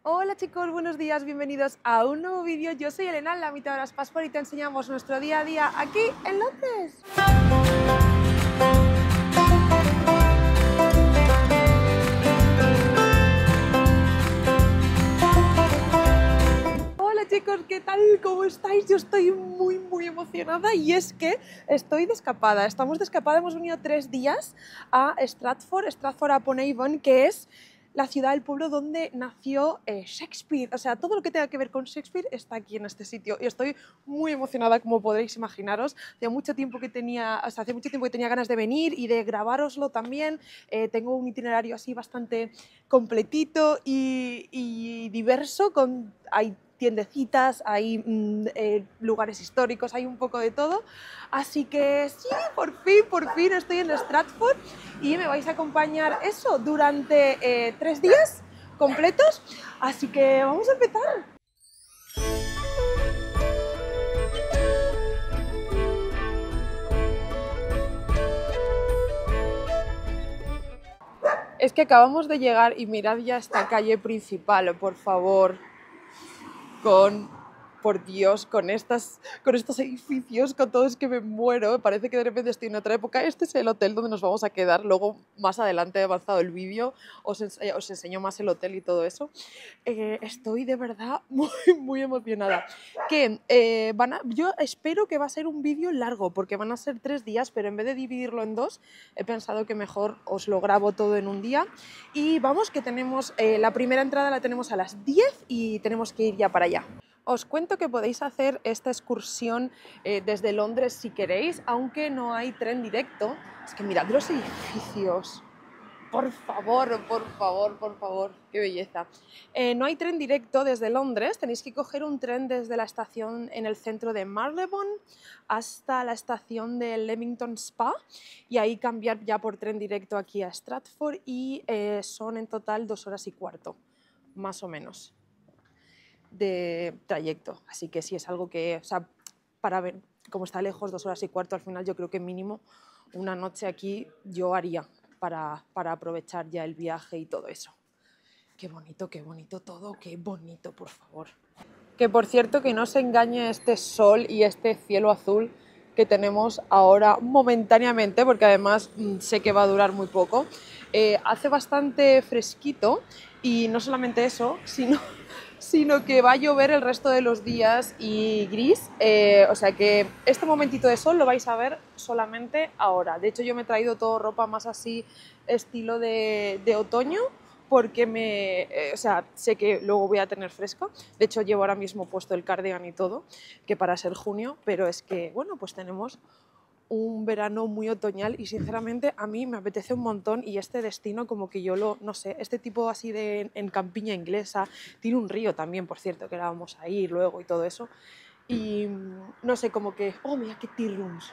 Hola chicos, buenos días, bienvenidos a un nuevo vídeo. Yo soy Elena, la mitad de las Passport, y te enseñamos nuestro día a día aquí en Londres. Hola chicos, ¿qué tal? ¿Cómo estáis? Yo estoy muy emocionada y es que estoy de escapada. Estamos de escapada, hemos venido 3 días a Stratford upon Avon, que es la ciudad, el pueblo donde nació Shakespeare. O sea, todo lo que tenga que ver con Shakespeare está aquí en este sitio y estoy muy emocionada, como podréis imaginaros. Hace mucho tiempo que tenía ganas de venir y de grabároslo también. Tengo un itinerario así bastante completito y diverso, hay tiendecitas, hay lugares históricos, hay un poco de todo. Así que sí, por fin estoy en Stratford y me vais a acompañar eso durante 3 días completos. Así que vamos a empezar. Es que acabamos de llegar y mirad ya esta calle principal, por favor, por Dios, con estos edificios, con todo, es que me muero. Me parece que de repente estoy en otra época. Este es el hotel donde nos vamos a quedar. Luego, más adelante, avanzado el vídeo, os enseño más el hotel y todo eso. Estoy de verdad muy emocionada. Yo espero que va a ser un vídeo largo, porque van a ser 3 días, pero en vez de dividirlo en 2, he pensado que mejor os lo grabo todo en un día. Y vamos, que tenemos la primera entrada la tenemos a las 10 y tenemos que ir ya para allá. Os cuento que podéis hacer esta excursión desde Londres si queréis, aunque no hay tren directo. Es que mirad los edificios. Por favor, qué belleza. No hay tren directo desde Londres, tenéis que coger un tren desde la estación en el centro de Marylebone hasta la estación de Leamington Spa y ahí cambiar ya por tren directo aquí a Stratford y son en total 2 horas y cuarto, más o menos, de trayecto. Así que sí es algo que, o sea, para ver cómo está lejos, 2 horas y cuarto, al final yo creo que mínimo una noche aquí yo haría para aprovechar ya el viaje y todo eso. Qué bonito todo, qué bonito, por favor. Que por cierto, que no se engañe este sol y este cielo azul que tenemos ahora momentáneamente, porque además sé que va a durar muy poco. Hace bastante fresquito y no solamente eso, sino que va a llover el resto de los días y gris, o sea que este momentito de sol lo vais a ver solamente ahora. De hecho, yo me he traído todo ropa más así estilo de otoño, porque o sea, sé que luego voy a tener fresco. De hecho, llevo ahora mismo puesto el cardigan y todo, que para ser junio, pero es que, bueno, pues tenemos un verano muy otoñal y sinceramente a mí me apetece un montón y este destino como que no sé, este tipo así en campiña inglesa, tiene un río también, por cierto, que ahora vamos a ir luego y todo eso. Y no sé, como que, oh, mira qué tea rooms.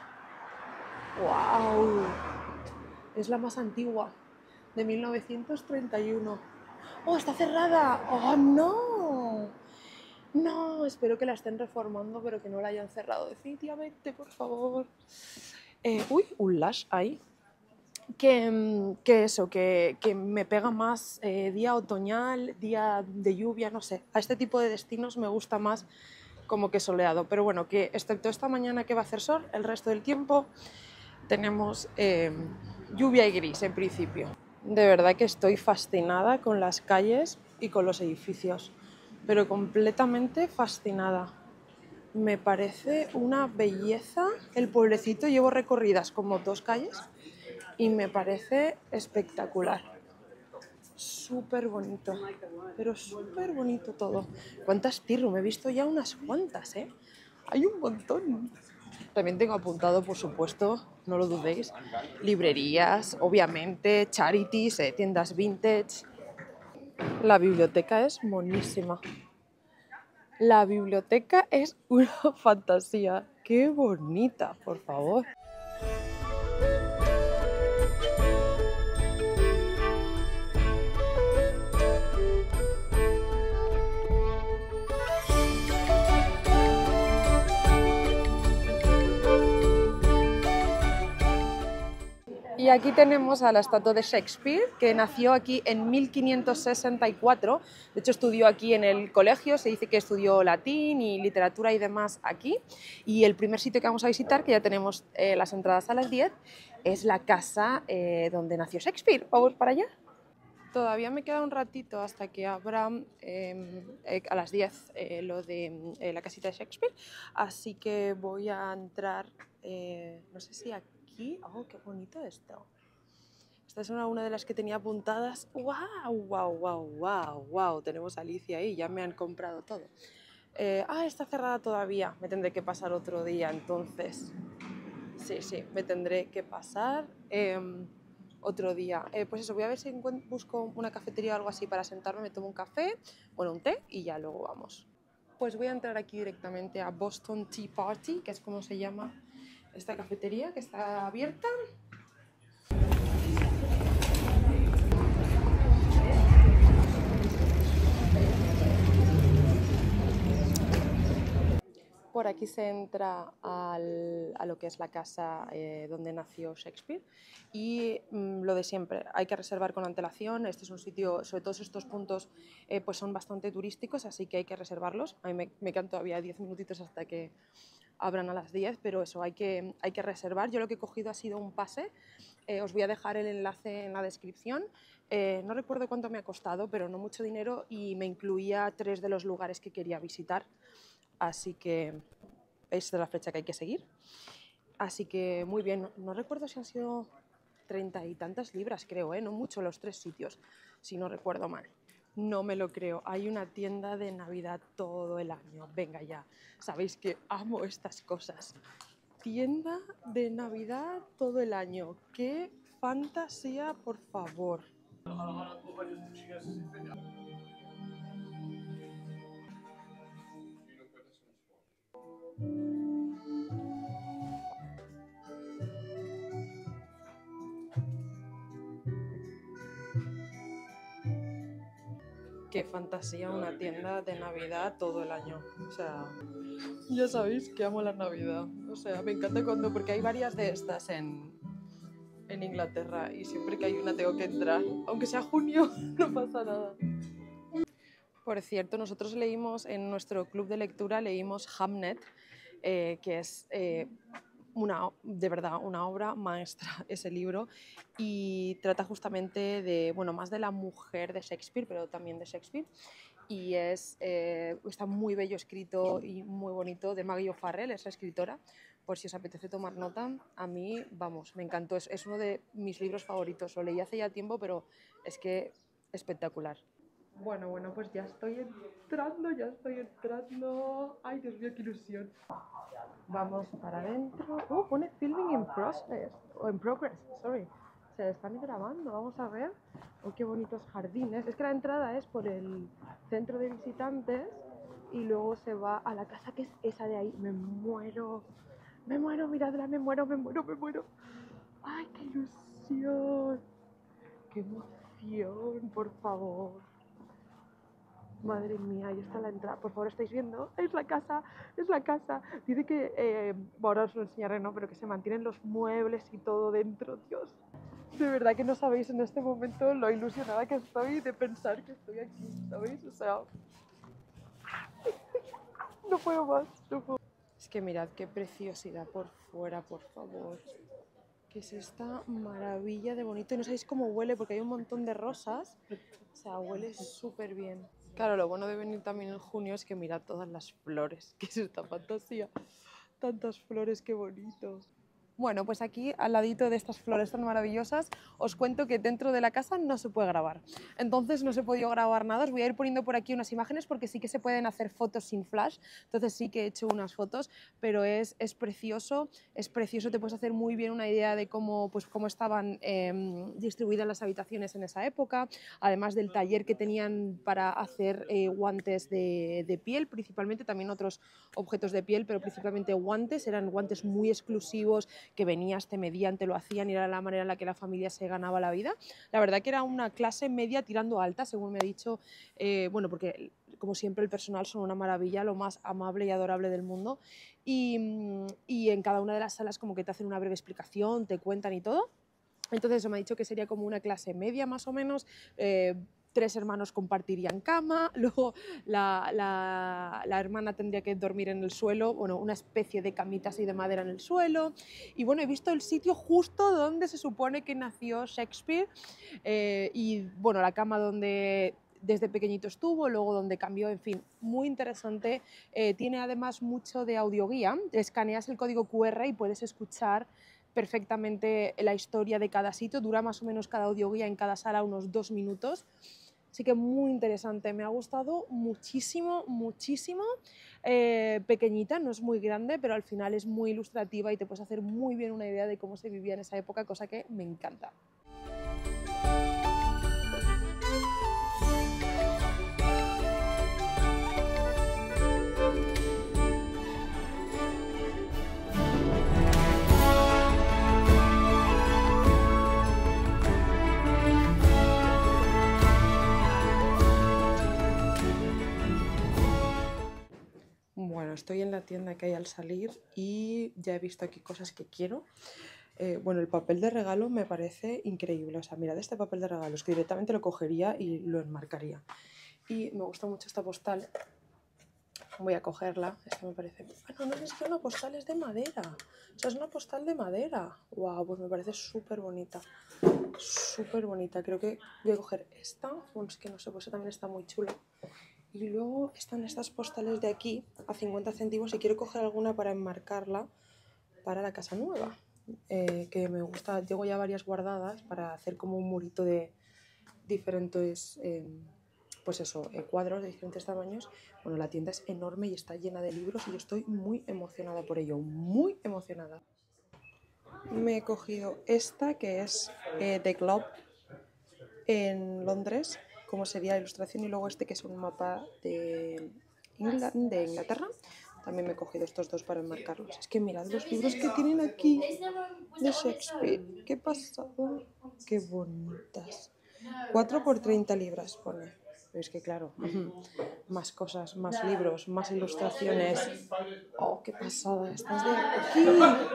¡Wow! Es la más antigua, de 1931. ¡Oh, está cerrada! ¡Oh, no! No, espero que la estén reformando, pero que no la hayan cerrado definitivamente, por favor. Uy, un lash ahí. Que me pega más día otoñal, día de lluvia, no sé. A este tipo de destinos me gusta más como que soleado. Pero bueno, que excepto esta mañana que va a hacer sol, el resto del tiempo tenemos lluvia y gris en principio. De verdad que estoy fascinada con las calles y con los edificios, pero completamente fascinada. Me parece una belleza el pueblecito. Llevo recorridas como 2 calles y me parece espectacular. Súper bonito, pero súper bonito todo. ¿Cuántas tea room? He visto ya unas cuantas, ¿eh? Hay un montón. También tengo apuntado, por supuesto, no lo dudéis, librerías, obviamente, charities, tiendas vintage. La biblioteca es monísima. La biblioteca es una fantasía. ¡Qué bonita, por favor! Y aquí tenemos a la estatua de Shakespeare, que nació aquí en 1564. De hecho, estudió aquí en el colegio, se dice que estudió latín y literatura y demás aquí. Y el primer sitio que vamos a visitar, que ya tenemos las entradas a las 10, es la casa donde nació Shakespeare. ¿Vamos para allá? Todavía me queda un ratito hasta que abra a las 10 lo de la casita de Shakespeare, así que voy a entrar, no sé si aquí. ¡Oh, qué bonito esto! Esta es una de las que tenía apuntadas. ¡Wow, wow, wow, wow, wow! Tenemos a Alicia ahí, ya me han comprado todo. Está cerrada todavía, me tendré que pasar otro día entonces. Sí, me tendré que pasar otro día. Pues eso, voy a ver si busco una cafetería o algo así para sentarme, me tomo un café, bueno, un té y ya luego vamos. Pues voy a entrar aquí directamente a Boston Tea Party, que es como se llama esta cafetería, que está abierta. Por aquí se entra a lo que es la casa donde nació Shakespeare y lo de siempre, hay que reservar con antelación. Este es un sitio, sobre todo estos puntos pues son bastante turísticos, así que hay que reservarlos. A mí me quedan todavía 10 minutitos hasta que abran a las 10, pero eso, hay que reservar. Yo lo que he cogido ha sido un pase, os voy a dejar el enlace en la descripción. No recuerdo cuánto me ha costado, pero no mucho dinero y me incluía 3 de los lugares que quería visitar. Así que esta es la fecha que hay que seguir. Así que muy bien, no recuerdo si han sido 30 y tantas libras, creo, no mucho los 3 sitios, si no recuerdo mal. No me lo creo, hay una tienda de Navidad todo el año. Venga ya, sabéis que amo estas cosas. Tienda de Navidad todo el año. ¡Qué fantasía, por favor! Qué fantasía una tienda de Navidad todo el año. O sea, ya sabéis que amo la Navidad. O sea, me encanta porque hay varias de estas en Inglaterra y siempre que hay una tengo que entrar. Aunque sea junio, no pasa nada. Por cierto, nosotros leímos en nuestro club de lectura, leímos Hamnet, que es de verdad una obra maestra ese libro, y trata justamente de, bueno, más de la mujer de Shakespeare, pero también de Shakespeare, y está muy bello escrito y muy bonito, de Maggie O'Farrell, es la escritora, por si os apetece tomar nota. A mí, vamos, me encantó, es uno de mis libros favoritos, lo leí hace ya tiempo, pero es que espectacular. Bueno, pues ya estoy entrando. Ay, Dios mío, qué ilusión. Vamos para adentro. Pone filming in process, o in progress, sorry. Se están grabando, vamos a ver. Oh, qué bonitos jardines. Es que la entrada es por el centro de visitantes y luego se va a la casa que es esa de ahí. Me muero, miradla, me muero. Ay, qué ilusión. Qué emoción, por favor. Madre mía, ahí está la entrada. Por favor, ¿estáis viendo? Es la casa. Dice que, ahora os lo enseñaré, ¿no? Pero que se mantienen los muebles y todo dentro, Dios. De verdad que no sabéis en este momento lo ilusionada que estoy de pensar que estoy aquí, ¿sabéis? O sea, no puedo más, Es que mirad qué preciosidad por fuera, por favor. ¿Qué es esta maravilla de bonito? Y no sabéis cómo huele porque hay un montón de rosas. O sea, huele súper bien. Claro, lo bueno de venir también en junio es que mirad todas las flores. ¿Qué es esta fantasía? Tantas flores, qué bonito. Bueno, pues aquí al ladito de estas flores tan maravillosas os cuento que dentro de la casa no se puede grabar. Entonces no se he podido grabar nada. Os voy a ir poniendo por aquí unas imágenes porque sí que se pueden hacer fotos sin flash. Entonces sí que he hecho unas fotos, pero es precioso, te puedes hacer muy bien una idea de cómo estaban distribuidas las habitaciones en esa época, además del taller que tenían para hacer guantes de piel, principalmente también otros objetos de piel, pero principalmente guantes, eran guantes muy exclusivos que venías, te medían, te lo hacían y era la manera en la que la familia se ganaba la vida. La verdad que era una clase media tirando alta, según me ha dicho, porque como siempre el personal son una maravilla, lo más amable y adorable del mundo y en cada una de las salas como que te hacen una breve explicación, te cuentan y todo. Entonces eso me ha dicho que sería como una clase media más o menos. 3 hermanos compartirían cama, luego la hermana tendría que dormir en el suelo, bueno, una especie de camita así de madera en el suelo. Y bueno, he visto el sitio justo donde se supone que nació Shakespeare, y bueno, la cama donde desde pequeñito estuvo, luego donde cambió, en fin, muy interesante. Tiene además mucho de audioguía, escaneas el código QR y puedes escuchar perfectamente la historia de cada sitio, dura más o menos cada audioguía en cada sala unos 2 minutos. Así que muy interesante, me ha gustado muchísimo, muchísimo. Pequeñita, no es muy grande, pero al final es muy ilustrativa y te puedes hacer muy bien una idea de cómo se vivía en esa época, cosa que me encanta. Bueno, estoy en la tienda que hay al salir y ya he visto aquí cosas que quiero. Bueno, el papel de regalo me parece increíble. O sea, mirad este papel de regalo, es que directamente lo cogería y lo enmarcaría. Y me gusta mucho esta postal. Voy a cogerla. Esta me parece... Ah, no, no es que una postal, es de madera. O sea, es una postal de madera. Wow, pues me parece súper bonita. Súper bonita. Creo que voy a coger esta. Bueno, es que no sé, pues también está muy chula. Y luego están estas postales de aquí a 50 céntimos y quiero coger alguna para enmarcarla para la casa nueva. Que me gusta, tengo ya varias guardadas para hacer como un murito de diferentes, pues eso, cuadros de diferentes tamaños. Bueno, la tienda es enorme y está llena de libros y yo estoy muy emocionada por ello, muy emocionada. Me he cogido esta que es The Globe en Londres, como sería la ilustración, y luego este que es un mapa de Inglaterra. También me he cogido estos dos para enmarcarlos. Es que mirad los libros que tienen aquí de Shakespeare. ¡Qué pasado! ¡Qué bonitas! 4 por 30 libras pone. Pero es que claro, más cosas, más libros, más ilustraciones. ¡Oh, qué pasada! Estas de aquí.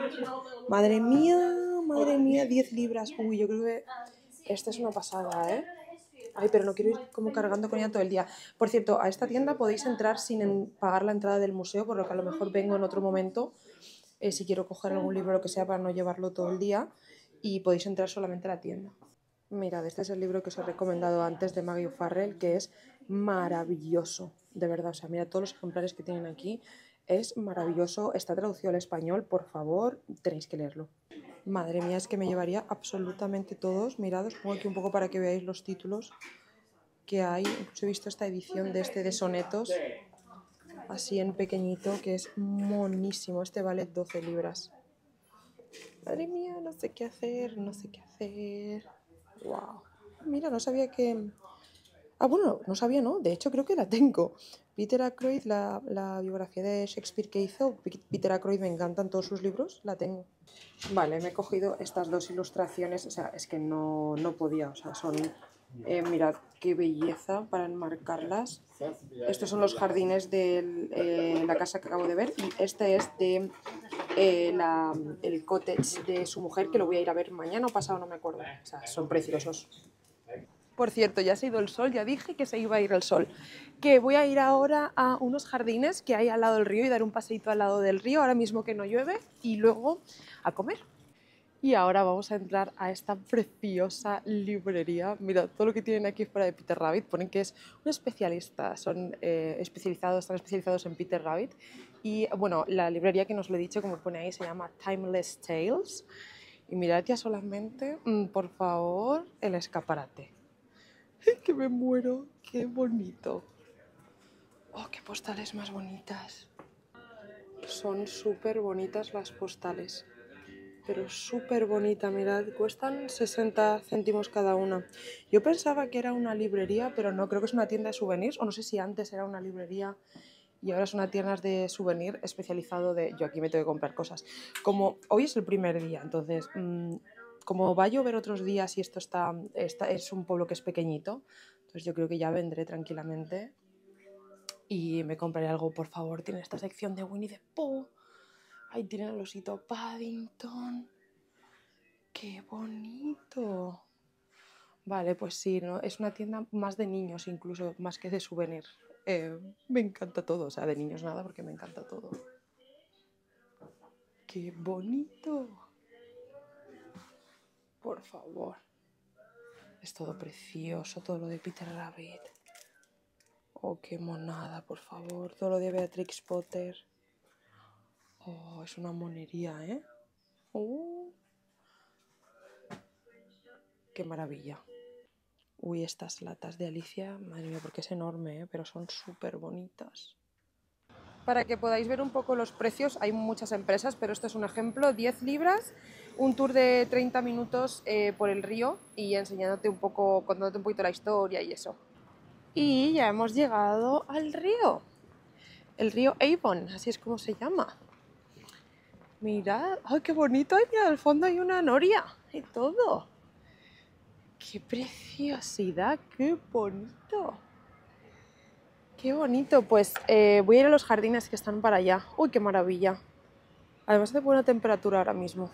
Madre mía, 10 libras. Uy, yo creo que esta es una pasada, ¿eh? Ay, pero no quiero ir como cargando con ella todo el día. Por cierto, a esta tienda podéis entrar sin pagar la entrada del museo, por lo que a lo mejor vengo en otro momento, si quiero coger algún libro o lo que sea para no llevarlo todo el día, y podéis entrar solamente a la tienda. Mirad, este es el libro que os he recomendado antes de Maggie O'Farrell, que es maravilloso, de verdad. O sea, mira todos los ejemplares que tienen aquí, es maravilloso. Está traducido al español, por favor, tenéis que leerlo. Madre mía, es que me llevaría absolutamente todos. Mirad, os pongo aquí un poco para que veáis los títulos que hay. Incluso he visto esta edición de este de sonetos, así en pequeñito, que es monísimo. Este vale 12 libras. Madre mía, no sé qué hacer, no sé qué hacer. Wow. Mira, no sabía que... Ah, bueno, no sabía, ¿no? De hecho, creo que la tengo. Peter Ackroyd, la biografía de Shakespeare que hizo. Peter Ackroyd, me encantan todos sus libros, la tengo. Vale, me he cogido estas dos ilustraciones. O sea, es que no podía. O sea, son... mirad qué belleza para enmarcarlas. Estos son los jardines de la casa que acabo de ver. Y este es de el cottage de su mujer, que lo voy a ir a ver mañana o pasado, no me acuerdo. O sea, son preciosos. Por cierto, ya se ha ido el sol, ya dije que se iba a ir el sol. Que voy a ir ahora a unos jardines que hay al lado del río y dar un paseíto al lado del río, ahora mismo que no llueve, y luego a comer. Y ahora vamos a entrar a esta preciosa librería. Mira, todo lo que tienen aquí fuera de Peter Rabbit. Ponen que es un especialista, están especializados en Peter Rabbit. Y bueno, la librería que nos lo he dicho, como pone ahí, se llama Timeless Tales. Y mirad ya solamente, por favor, el escaparate. Que me muero, qué bonito. Oh, qué postales más bonitas. Son súper bonitas las postales. Pero súper bonita, mirad, cuestan 60 céntimos cada una. Yo pensaba que era una librería, pero no, creo que es una tienda de souvenirs, o no sé si antes era una librería y ahora es una tienda de souvenir especializado de... Yo aquí me tengo que comprar cosas. Como hoy es el primer día, entonces, como va a llover otros días y esto es un pueblo que es pequeñito, entonces yo creo que ya vendré tranquilamente y me compraré algo. Por favor, tiene esta sección de Winnie the Pooh. Ahí tienen el osito Paddington. ¡Qué bonito! Vale, pues sí, ¿no? Es una tienda más de niños incluso, más que de souvenir. Me encanta todo, o sea, de niños nada porque me encanta todo. ¡Qué bonito! Por favor. Es todo precioso, todo lo de Peter Rabbit. Oh, qué monada, por favor. Todo lo de Beatrix Potter. Oh, es una monería, ¿eh? Oh, qué maravilla. Uy, estas latas de Alicia, madre mía, porque es enorme, ¿eh? Pero son súper bonitas. Para que podáis ver un poco los precios, hay muchas empresas, pero este es un ejemplo, 10 libras, un tour de 30 minutos por el río y enseñándote un poco, contándote un poquito la historia y eso. Y ya hemos llegado al río, el río Avon, así es como se llama. Mirad, ¡ay, qué bonito! ¡Ay, mira, al fondo hay una noria y todo! ¡Qué preciosidad! ¡Qué bonito! ¡Qué bonito! Pues voy a ir a los jardines que están para allá. ¡Uy, qué maravilla! Además de buena temperatura ahora mismo.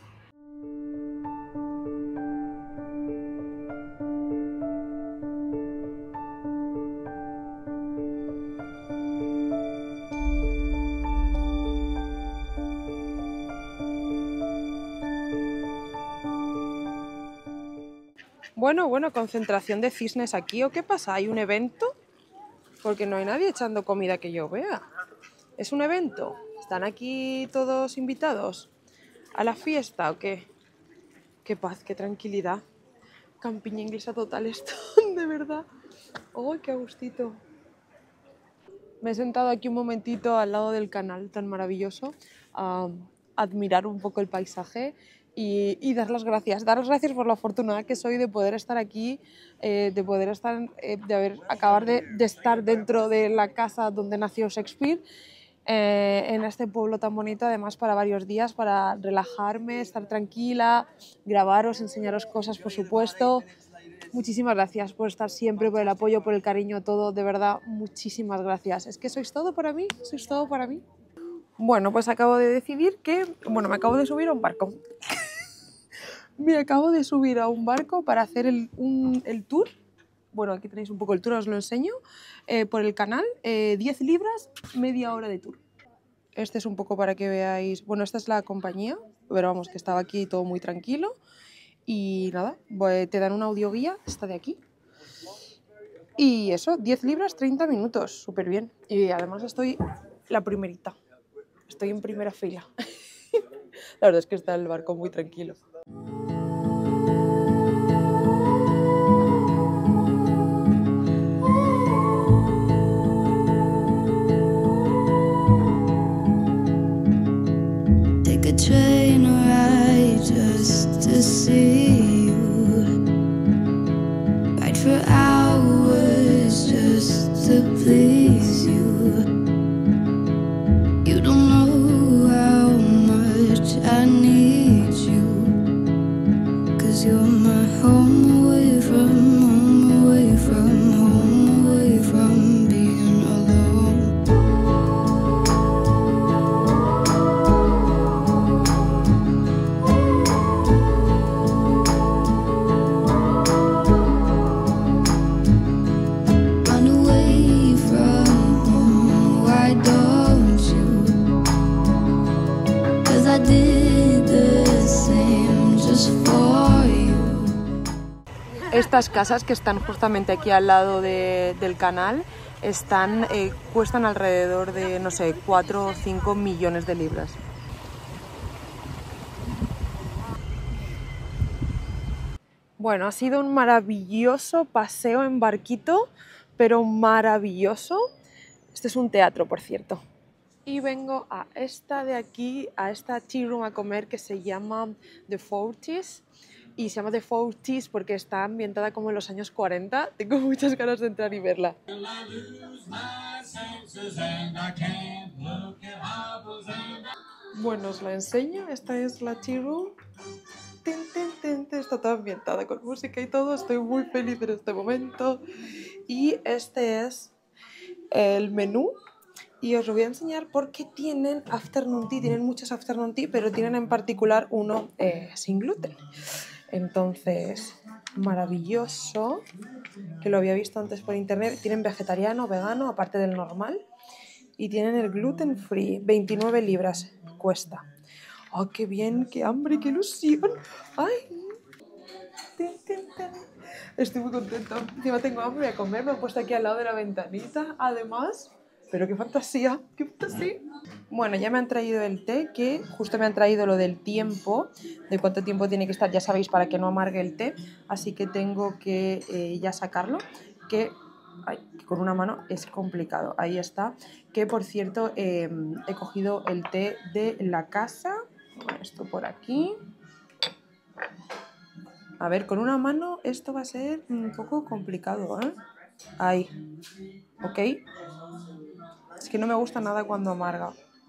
Bueno, concentración de cisnes aquí, ¿o qué pasa? ¿Hay un evento? Porque no hay nadie echando comida que yo vea. ¿Es un evento? ¿Están aquí todos invitados a la fiesta o qué? Qué paz, qué tranquilidad. Campiña inglesa total esto, de verdad. ¡Oh, qué gustito! Me he sentado aquí un momentito al lado del canal tan maravilloso a admirar un poco el paisaje y dar las gracias. Dar las gracias por lo afortunada que soy de poder estar aquí, de poder estar, acabar de estar dentro de la casa donde nació Shakespeare, en este pueblo tan bonito, además para varios días, para relajarme, estar tranquila, grabaros, enseñaros cosas, por supuesto. Muchísimas gracias por estar siempre, por el apoyo, por el cariño, todo, de verdad, muchísimas gracias. Es que sois todo para mí, sois todo para mí. Bueno, pues acabo de decidir que, bueno, me acabo de subir a un barco. Me acabo de subir a un barco para hacer el tour. Bueno, aquí tenéis un poco el tour, os lo enseño, por el canal. 10 libras, media hora de tour. Este es un poco para que veáis, bueno, esta es la compañía, pero vamos, que estaba aquí todo muy tranquilo. Y nada, te dan una audioguía, esta de aquí. Y eso, 10 libras, 30 minutos, súper bien. Y además estoy la primerita, estoy en primera fila. La verdad es que está el barco muy tranquilo. Take a train ride just to see you. Ride for hours just to please you. You don't know how much I need you. 'Cause you're my home away from home, away from home, away from being alone. Run away from home, why don't you? 'Cause I did the same just for you. Estas casas que están justamente aquí al lado del canal cuestan alrededor de, no sé, 4 o 5 millones de libras. Bueno, ha sido un maravilloso paseo en barquito, pero maravilloso. Este es un teatro, por cierto. Y vengo a esta de aquí, a esta tea room a comer que se llama The Forties. Y se llama The Forties porque está ambientada como en los años 40. Tengo muchas ganas de entrar y verla. Bueno, os la enseño. Esta es la tea room. Está toda ambientada con música y todo. Estoy muy feliz en este momento. Y este es el menú. Y os lo voy a enseñar porque tienen afternoon tea, tienen muchos afternoon tea, pero tienen en particular uno sin gluten. Entonces, maravilloso, que lo había visto antes por internet. Tienen vegetariano, vegano, aparte del normal. Y tienen el gluten free, 29 libras cuesta. ¡Oh, qué bien! ¡Qué hambre! ¡Qué ilusión! ¡Ay! Estoy muy contenta. Encima tengo hambre a comer, me he puesto aquí al lado de la ventanita. Además, pero qué fantasía, qué fantasía. Bueno, ya me han traído el té, que justo me han traído lo del tiempo, de cuánto tiempo tiene que estar, ya sabéis, para que no amargue el té. Así que tengo que ya sacarlo, que con una mano es complicado. Ahí está. Que por cierto, he cogido el té de la casa. Esto por aquí. A ver, con una mano esto va a ser un poco complicado, ¿eh? Ahí. ¿Ok? Es que no me gusta nada cuando amarga.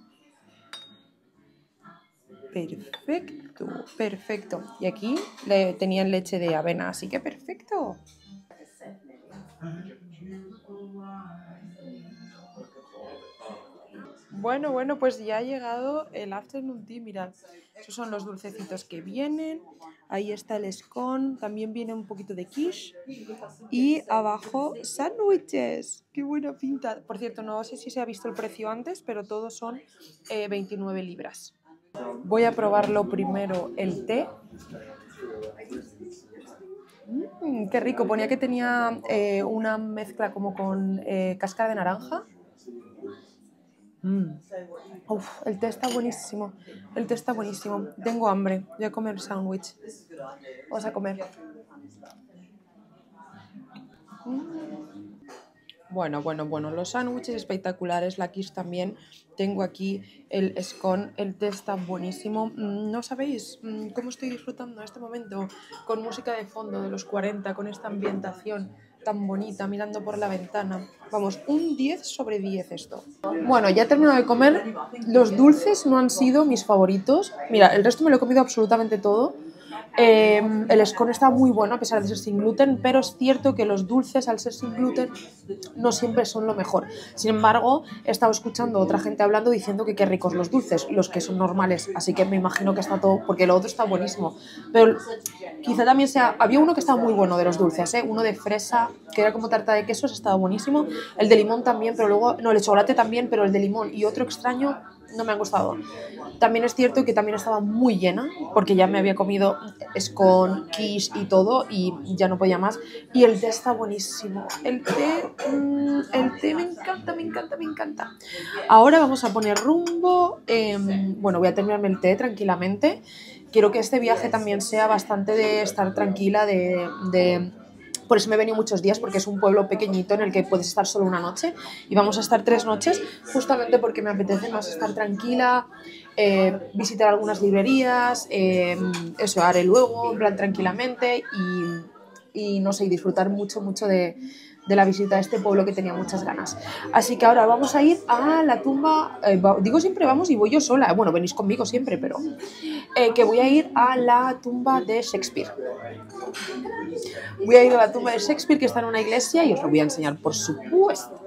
Perfecto, perfecto. Y aquí tenían leche de avena, así que perfecto. Bueno, pues ya ha llegado el afternoon tea, mirad. Esos son los dulcecitos que vienen. Ahí está el scone, también viene un poquito de quiche. Y abajo, sándwiches. ¡Qué buena pinta! Por cierto, no sé si se ha visto el precio antes, pero todos son 29 libras. Voy a probarlo primero el té. ¡Qué rico! Ponía que tenía una mezcla como con cáscara de naranja. Uf, el té está buenísimo. El té está buenísimo. Tengo hambre. Voy a comer sándwich. Vamos a comer. Bueno, los sándwiches espectaculares, la quiche también. Tengo aquí el scone, el té está buenísimo. No sabéis cómo estoy disfrutando en este momento con música de fondo de los 40, con esta ambientación tan bonita, mirando por la ventana. Vamos, un 10 sobre 10 esto. Bueno, ya he terminado de comer. Los dulces no han sido mis favoritos. Mira, el resto me lo he comido absolutamente todo. El scone está muy bueno a pesar de ser sin gluten, pero es cierto que los dulces al ser sin gluten no siempre son lo mejor. Sin embargo, he estado escuchando a otra gente hablando diciendo que qué ricos los dulces, los que son normales, así que me imagino que está todo, porque lo otro está buenísimo. Pero quizá también sea, había uno que estaba muy bueno de los dulces, uno de fresa que era como tarta de quesos, estaba buenísimo, el de limón también, pero luego, no, el de chocolate también, pero el de limón y otro extraño no me han gustado. También es cierto que también estaba muy llena, porque ya me había comido scone, quiche y todo, y ya no podía más. Y el té está buenísimo. El té me encanta. Ahora vamos a poner rumbo. Bueno, voy a terminarme el té tranquilamente. Quiero que este viaje también sea bastante de estar tranquila, Por eso me he venido muchos días, porque es un pueblo pequeñito en el que puedes estar solo una noche y vamos a estar 3 noches, justamente porque me apetece más estar tranquila, visitar algunas librerías, eso haré luego, en plan tranquilamente y no sé, disfrutar mucho de la visita a este pueblo que tenía muchas ganas. Así que ahora vamos a ir a la tumba, digo siempre vamos y voy yo sola, bueno, venís conmigo siempre, pero que voy a ir a la tumba de Shakespeare. Voy a ir a la tumba de Shakespeare, que está en una iglesia, y os lo voy a enseñar, por supuesto.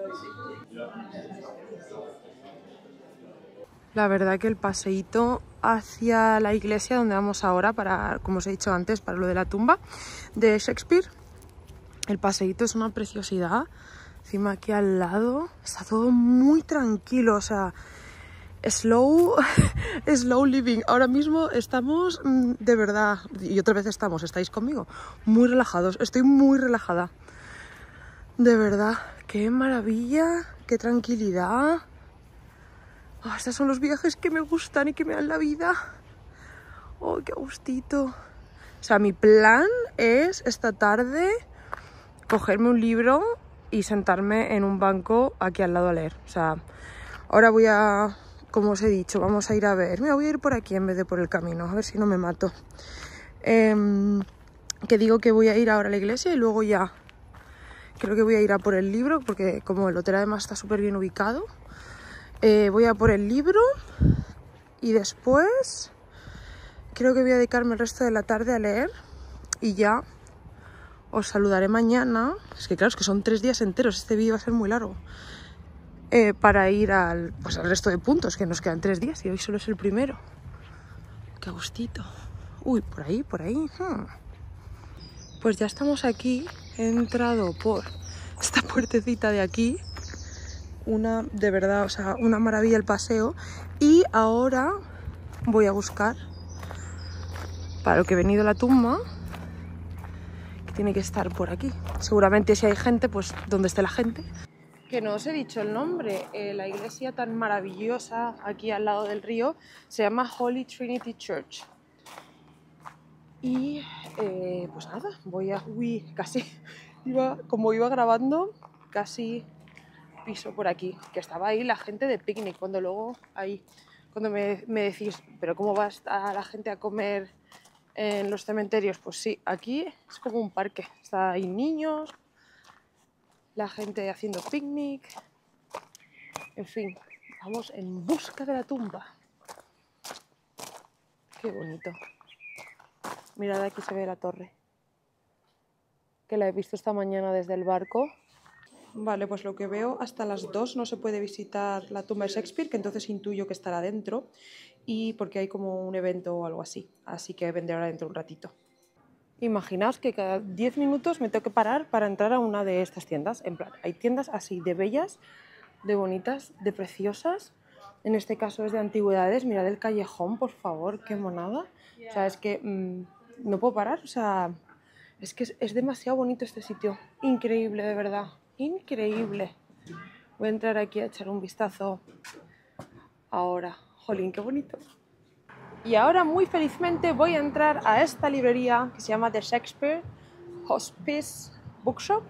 La verdad que el paseíto hacia la iglesia donde vamos ahora, para, como os he dicho antes, para lo de la tumba de Shakespeare, el paseíto es una preciosidad. Encima aquí al lado está todo muy tranquilo, o sea, slow living. Ahora mismo estamos, de verdad, y otra vez estáis conmigo, muy relajados. Estoy muy relajada. De verdad, qué maravilla, qué tranquilidad. Oh, estos son los viajes que me gustan y que me dan la vida. Oh, qué gustito. O sea, mi plan es esta tarde cogerme un libro y sentarme en un banco aquí al lado a leer. O sea, ahora voy a, como os he dicho, vamos a ir a ver. Mira, voy a ir por aquí en vez de por el camino, a ver si no me mato. Que digo que voy a ir ahora a la iglesia y luego ya creo que voy a ir a por el libro, porque como el hotel además está súper bien ubicado, voy a por el libro y después creo que voy a dedicarme el resto de la tarde a leer y ya os saludaré mañana. Es que claro, es que son 3 días enteros, este vídeo va a ser muy largo, para ir al resto de puntos, que nos quedan 3 días y hoy solo es el primero. Qué gustito. Uy, por ahí. Pues ya estamos aquí. He entrado por esta puertecita de aquí. De verdad, o sea, una maravilla el paseo. Y ahora voy a buscar para lo que he venido la tumba, que tiene que estar por aquí. Seguramente si hay gente, pues donde esté la gente. Que no os he dicho el nombre. La iglesia tan maravillosa aquí al lado del río se llama Holy Trinity Church. Y pues nada, uy, casi como iba grabando, casi piso por aquí, que estaba ahí la gente de picnic. Cuando me decís, pero ¿cómo va a la gente a comer en los cementerios? Pues sí, aquí es como un parque, está ahí niños, la gente haciendo picnic, en fin, vamos en busca de la tumba. Qué bonito. Mirad, aquí se ve la torre, que la he visto esta mañana desde el barco. Vale, pues lo que veo, hasta las 2 no se puede visitar la tumba de Shakespeare, que entonces intuyo que estará dentro, y porque hay como un evento o algo así, así que vendré ahora dentro de un ratito. Imaginaos que cada 10 minutos me tengo que parar para entrar a una de estas tiendas. En plan, hay tiendas así de bellas, de bonitas, de preciosas. En este caso es de antigüedades. Mirad el callejón, por favor, qué monada. O sea, es que no puedo parar, o sea, es que es demasiado bonito este sitio. Increíble, de verdad. Increíble. Voy a entrar aquí a echar un vistazo ahora. Jolín, qué bonito. Y ahora muy felizmente voy a entrar a esta librería que se llama The Shakespeare Hospice Bookshop.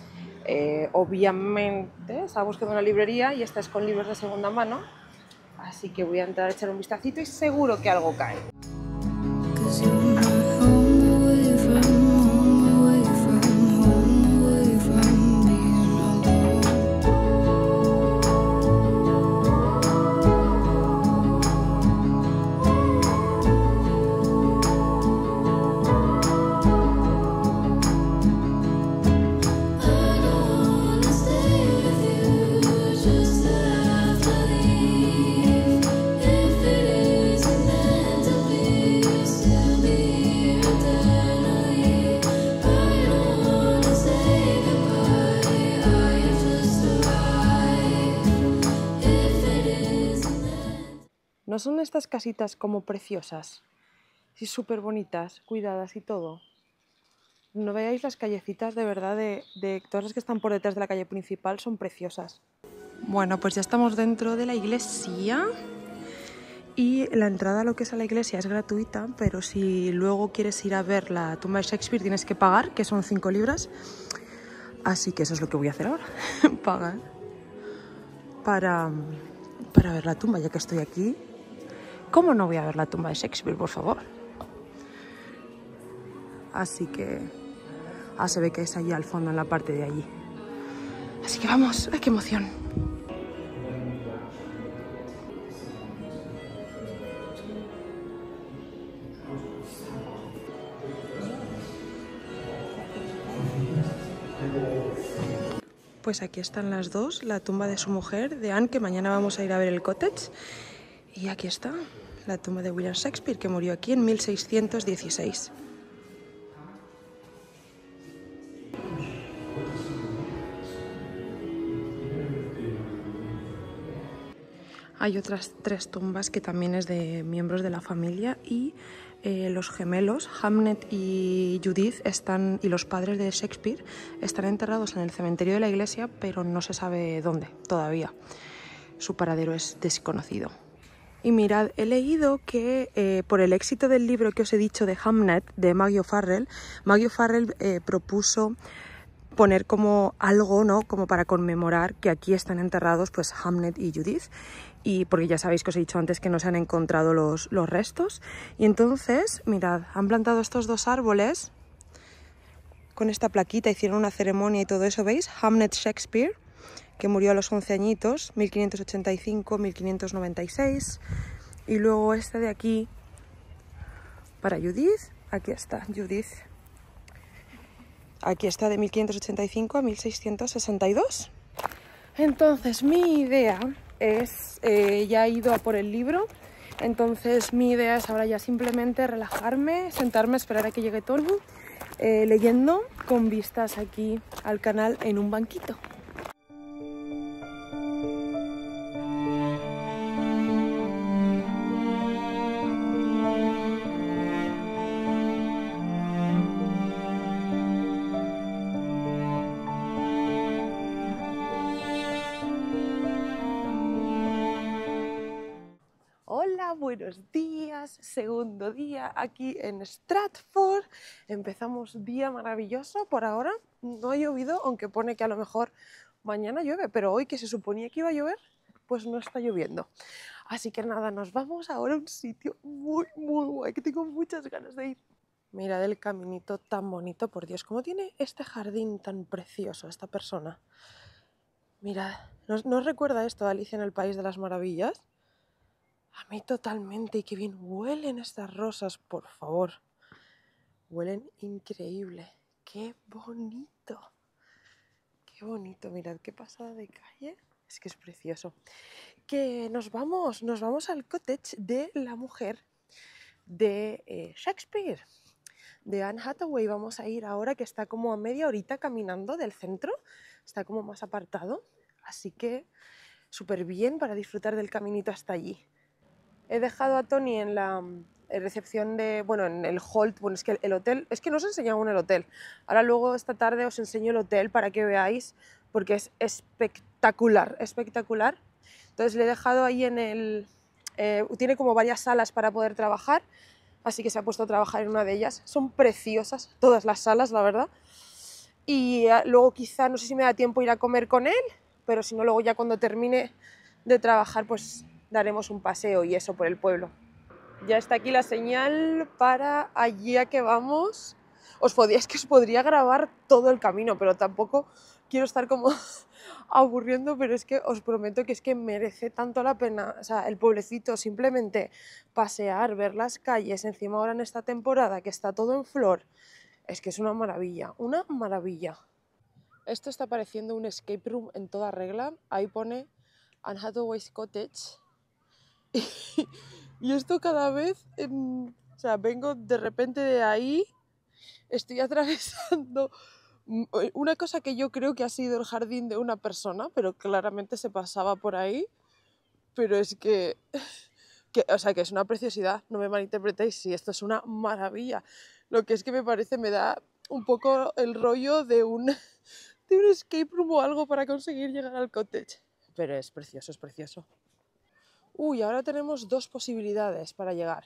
Obviamente estaba buscando una librería y esta es con libros de segunda mano. Así que voy a entrar a echar un vistacito y seguro que algo cae. ¿No son estas casitas como preciosas? Sí, súper bonitas, cuidadas y todo. No veáis las callecitas de verdad, de todas las que están por detrás de la calle principal, son preciosas. Bueno, pues ya estamos dentro de la iglesia. Y la entrada a lo que es a la iglesia es gratuita, pero si luego quieres ir a ver la tumba de Shakespeare tienes que pagar, que son 5 libras. Así que eso es lo que voy a hacer ahora, pagar para ver la tumba, ya que estoy aquí. ¿Cómo no voy a ver la tumba de Shakespeare, por favor? Así que se ve que es allí al fondo, en la parte de allí. Así que vamos, ¡ay, qué emoción! Pues aquí están las dos, la tumba de su mujer, de Anne, que mañana vamos a ir a ver el cottage. Y aquí está, la tumba de William Shakespeare, que murió aquí en 1616. Hay otras 3 tumbas que también es de miembros de la familia y los gemelos, Hamnet y Judith, y los padres de Shakespeare están enterrados en el cementerio de la iglesia, pero no se sabe dónde todavía. Su paradero es desconocido. Y mirad, he leído que por el éxito del libro que os he dicho de Hamnet, de Maggie O'Farrell, propuso poner como algo, ¿no?, como para conmemorar que aquí están enterrados pues Hamnet y Judith, y porque ya sabéis que os he dicho antes que no se han encontrado los restos. Y entonces, mirad, han plantado estos 2 árboles con esta plaquita, hicieron una ceremonia y todo eso, ¿veis? Hamnet Shakespeare, que murió a los 11 añitos, 1585-1596. Y luego este de aquí para Judith, aquí está Judith. Aquí está de 1585 a 1662. Entonces mi idea es, ya he ido a por el libro, entonces mi idea es ahora ya simplemente relajarme, sentarme, esperar a que llegue Tony leyendo con vistas aquí al canal en un banquito. Hola, buenos días, segundo día aquí en Stratford. Empezamos día maravilloso por ahora, no ha llovido, aunque pone que a lo mejor mañana llueve, pero hoy que se suponía que iba a llover, pues no está lloviendo. Así que nada, nos vamos ahora a un sitio muy guay, que tengo muchas ganas de ir. Mirad el caminito tan bonito, por Dios, cómo tiene este jardín tan precioso esta persona. Mirad, ¿no os recuerda esto a Alicia en el País de las Maravillas? A mí totalmente, y qué bien huelen estas rosas, por favor. Huelen increíble. ¡Qué bonito! ¡Qué bonito! Mirad qué pasada de calle. Es que es precioso. Que nos vamos al cottage de la mujer de Shakespeare, de Anne Hathaway. Vamos a ir ahora, que está como a media horita caminando del centro. Está como más apartado. Así que súper bien para disfrutar del caminito hasta allí. He dejado a Tony en la recepción de, bueno, en el hall, bueno, es que el hotel, es que no os he enseñado aún el hotel. Ahora luego esta tarde os enseño el hotel para que veáis, porque es espectacular, espectacular. Entonces le he dejado ahí en el, tiene como varias salas para poder trabajar, así que se ha puesto a trabajar en una de ellas. Son preciosas todas las salas, la verdad. Y luego quizá, no sé si me da tiempo ir a comer con él, pero si no, luego ya cuando termine de trabajar, pues daremos un paseo y eso por el pueblo. Ya está aquí la señal para allí a que vamos. Es que os podría grabar todo el camino, pero tampoco quiero estar como aburriendo, pero es que os prometo que es que merece tanto la pena. O sea, el pueblecito, simplemente pasear, ver las calles, encima ahora en esta temporada que está todo en flor, es que es una maravilla, una maravilla. Esto está pareciendo un escape room en toda regla. Ahí pone Anne Hathaway's Cottage. Y esto cada vez, o sea, vengo de repente de ahí, estoy atravesando una cosa que yo creo que ha sido el jardín de una persona, pero claramente se pasaba por ahí, pero es o sea, que es una preciosidad, no me malinterpretéis, si esto es una maravilla. Lo que es que me parece, me da un poco el rollo de un escape room o algo para conseguir llegar al cottage. Pero es precioso, es precioso. Uy, ahora tenemos dos posibilidades para llegar.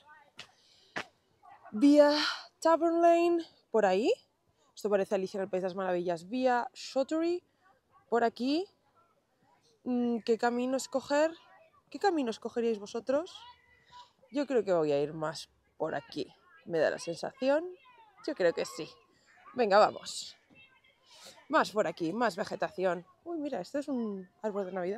Vía Tavern Lane, por ahí. Esto parece Alicia en el País de las Maravillas. Vía Shottery, por aquí. ¿Qué camino escoger? ¿Qué camino escogeríais vosotros? Yo creo que voy a ir más por aquí. Me da la sensación. Yo creo que sí. Venga, vamos. Más por aquí, más vegetación. Uy, mira, esto es un árbol de Navidad.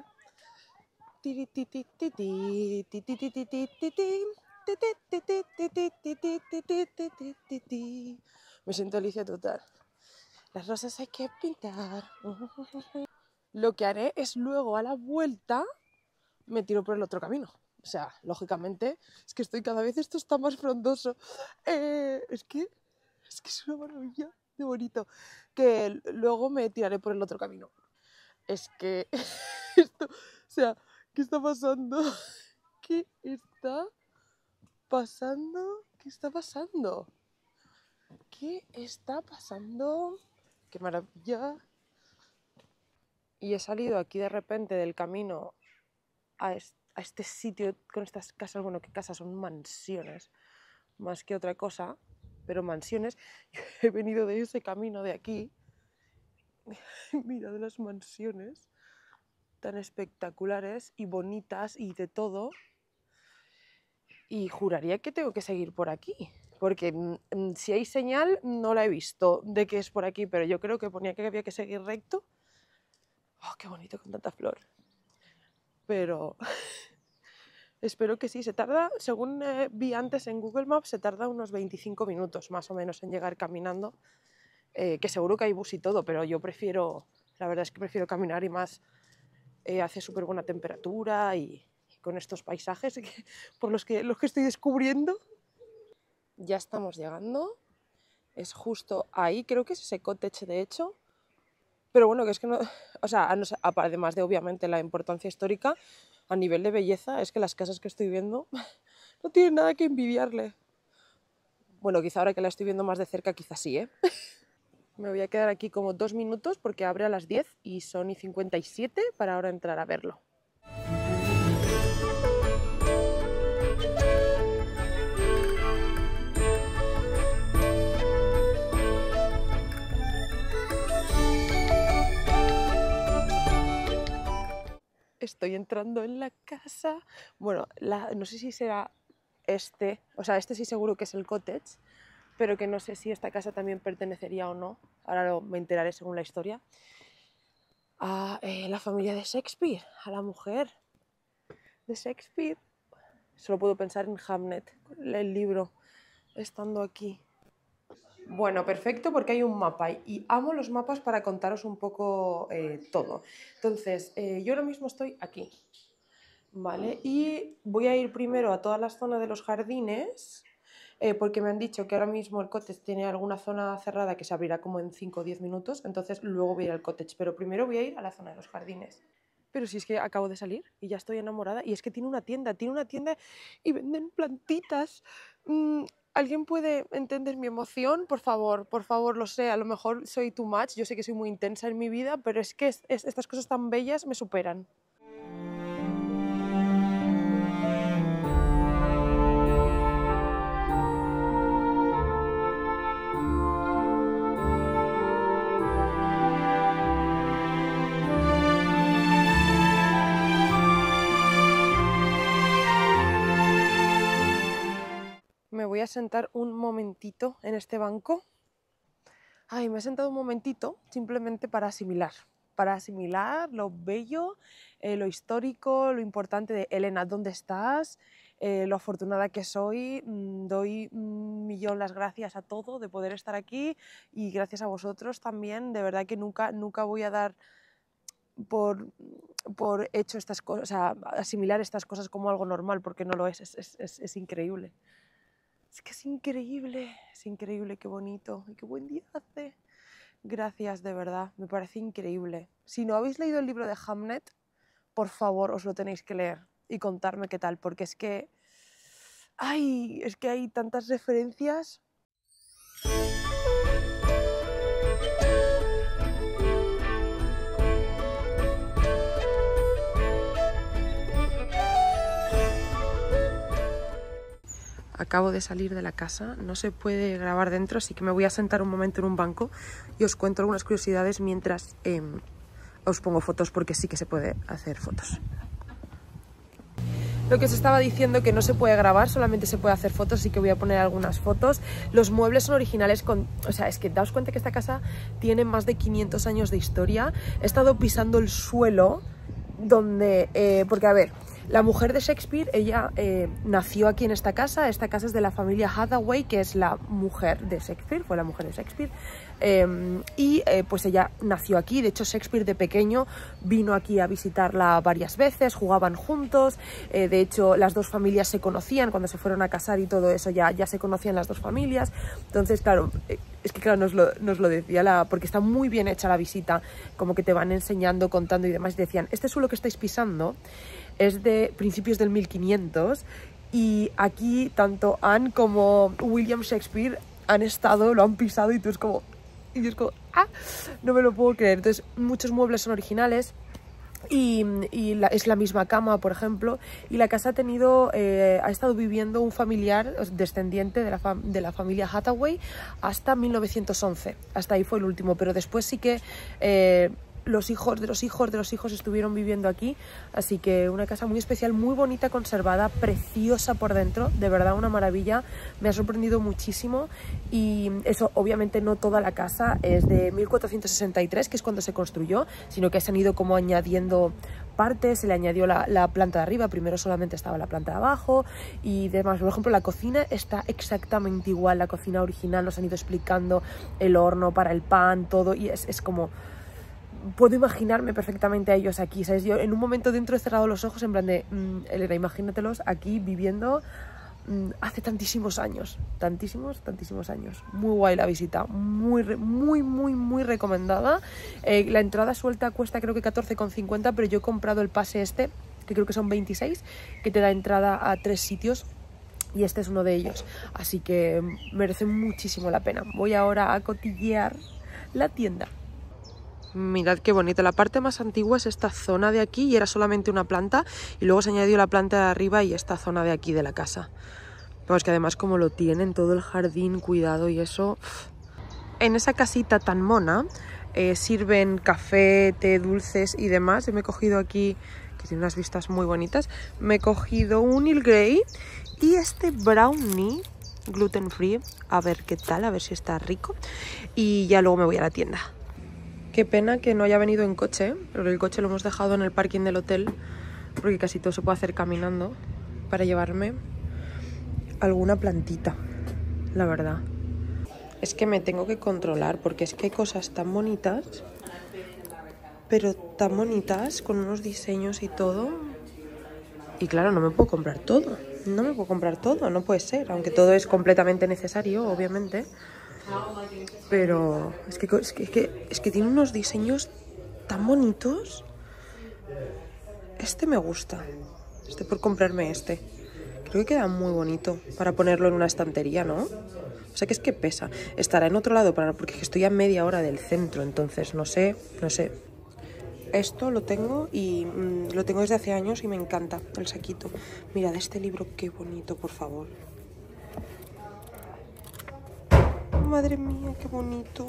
Me siento Alicia total. Las rosas hay que pintar. Lo que haré es luego a la vuelta me tiro por el otro camino. O sea, lógicamente, es que estoy cada vez, esto está más frondoso. Es que es una maravilla de bonito. Que luego me tiraré por el otro camino. Es que esto, o sea, ¿qué está pasando? ¿Qué está pasando? ¿Qué está pasando? ¿Qué está pasando? ¡Qué maravilla! Y he salido aquí de repente del camino a este sitio con estas casas, bueno, ¿qué casas? Son mansiones, más que otra cosa, pero mansiones. Yo he venido de ese camino de aquí. Mira, de las mansiones tan espectaculares y bonitas y de todo. Y juraría que tengo que seguir por aquí, porque si hay señal no la he visto de que es por aquí, pero yo creo que ponía que había que seguir recto. ¡Oh, qué bonito con tanta flor! Pero espero que sí, se tarda, según vi antes en Google Maps, se tarda unos 25 minutos más o menos en llegar caminando, que seguro que hay bus y todo, pero yo prefiero, la verdad es que prefiero caminar y más, hace súper buena temperatura y con estos paisajes por los que estoy descubriendo. Ya estamos llegando. es justo ahí, creo que es ese cottage de hecho, pero bueno, que es que no, o sea, no sé, además de obviamente la importancia histórica, a nivel de belleza, es que las casas que estoy viendo no tienen nada que envidiarle. Bueno, quizá ahora que la estoy viendo más de cerca, quizá sí, ¿eh? Me voy a quedar aquí como 2 minutos porque abre a las 10 y son y 57 para ahora entrar a verlo. Estoy entrando en la casa. Bueno, no sé si será este, o sea, este sí seguro que es el cottage, pero que no sé si esta casa también pertenecería o no. Ahora me enteraré según la historia. A la familia de Shakespeare, a la mujer de Shakespeare. Solo puedo pensar en Hamlet, el libro, estando aquí. Bueno, perfecto, porque hay un mapa y amo los mapas para contaros un poco todo. Entonces, yo ahora mismo estoy aquí, ¿vale? Y voy a ir primero a todas las zonas de los jardines, porque me han dicho que ahora mismo el cottage tiene alguna zona cerrada que se abrirá como en 5 o 10 minutos, entonces luego voy a ir al cottage, pero primero voy a ir a la zona de los jardines. Pero si es que acabo de salir y ya estoy enamorada, y es que tiene una tienda y venden plantitas. ¿Alguien puede entender mi emoción? Por favor, lo sé, a lo mejor soy too much, yo sé que soy muy intensa en mi vida, pero es que estas cosas tan bellas me superan. Me voy a sentar un momentito en este banco. Ay, me he sentado un momentito simplemente para asimilar lo bello, lo histórico, lo importante de Elena, ¿dónde estás? Lo afortunada que soy, doy un millón las gracias a todo de poder estar aquí y gracias a vosotros también, de verdad que nunca voy a dar por hecho estas cosas, o sea, asimilar estas cosas como algo normal, porque no lo es increíble. Es que es increíble, qué bonito y qué buen día hace. Gracias, de verdad, me parece increíble. Si no habéis leído el libro de Hamlet, por favor, os lo tenéis que leer y contarme qué tal, porque es que hay tantas referencias. Acabo de salir de la casa, no se puede grabar dentro, así que me voy a sentar un momento en un banco y os cuento algunas curiosidades mientras os pongo fotos, porque sí que se puede hacer fotos. Lo que os estaba diciendo, que no se puede grabar, solamente se puede hacer fotos, así que voy a poner algunas fotos. Los muebles son originales, o sea, es que daos cuenta que esta casa tiene más de 500 años de historia. He estado pisando el suelo donde, porque a ver, la mujer de Shakespeare, ella nació aquí en esta casa es de la familia Hathaway, que es la mujer de Shakespeare, fue la mujer de Shakespeare, pues ella nació aquí. De hecho, Shakespeare de pequeño vino aquí a visitarla varias veces, jugaban juntos, de hecho las dos familias se conocían cuando se fueron a casar y todo eso, ya se conocían las dos familias. Entonces, claro, es que claro, nos lo decía, porque está muy bien hecha la visita, como que te van enseñando, contando y demás, y decían, este suelo que estáis pisando es de principios del 1500 y aquí tanto Anne como William Shakespeare han estado, lo han pisado y tú es como, no me lo puedo creer. Entonces, muchos muebles son originales. Es la misma cama, por ejemplo, y la casa ha estado viviendo un familiar descendiente de la familia Hathaway hasta 1911, hasta ahí fue el último, pero después sí que los hijos de los hijos estuvieron viviendo aquí, así que una casa muy especial, muy bonita, conservada, preciosa por dentro, de verdad una maravilla, me ha sorprendido muchísimo. Y eso, obviamente no toda la casa es de 1463, que es cuando se construyó, sino que se han ido como añadiendo partes, se le añadió la planta de arriba, primero solamente estaba la planta de abajo y demás. Por ejemplo, la cocina está exactamente igual, la cocina original, nos han ido explicando el horno para el pan, todo, y es como... Puedo imaginarme perfectamente a ellos aquí, ¿sabes? Yo en un momento dentro he cerrado los ojos en plan de, Elena, imagínatelos aquí viviendo hace tantísimos años. Tantísimos años. Muy guay la visita. Muy recomendada. La entrada suelta cuesta creo que 14,50, pero yo he comprado el pase este, que creo que son 26, que te da entrada a 3 sitios. Y este es uno de ellos. Así que merece muchísimo la pena. Voy ahora a cotillear la tienda. Mirad qué bonita. La parte más antigua es esta zona de aquí y era solamente una planta. Y luego se añadió la planta de arriba y esta zona de aquí de la casa. Vamos, que además como lo tienen, todo el jardín cuidado y eso... En esa casita tan mona sirven café, té, dulces y demás. Me he cogido aquí, que tiene unas vistas muy bonitas, me he cogido un Earl Grey y este brownie gluten free. A ver qué tal, a ver si está rico. Y ya luego me voy a la tienda. Qué pena que no haya venido en coche, porque el coche lo hemos dejado en el parking del hotel, porque casi todo se puede hacer caminando, para llevarme alguna plantita, la verdad. Es que me tengo que controlar, porque es que hay cosas tan bonitas, pero tan bonitas, con unos diseños y todo. Y claro, no me puedo comprar todo, no puede ser, aunque todo es completamente necesario, obviamente. Pero es que tiene unos diseños tan bonitos. Este me gusta. Por comprarme este. Creo que queda muy bonito para ponerlo en una estantería, ¿no? O sea que es que pesa. Estará en otro lado porque estoy a media hora del centro, entonces no sé. Esto lo tengo y lo tengo desde hace años y me encanta el saquito. Mirad este libro, qué bonito, por favor. Madre mía, qué bonito.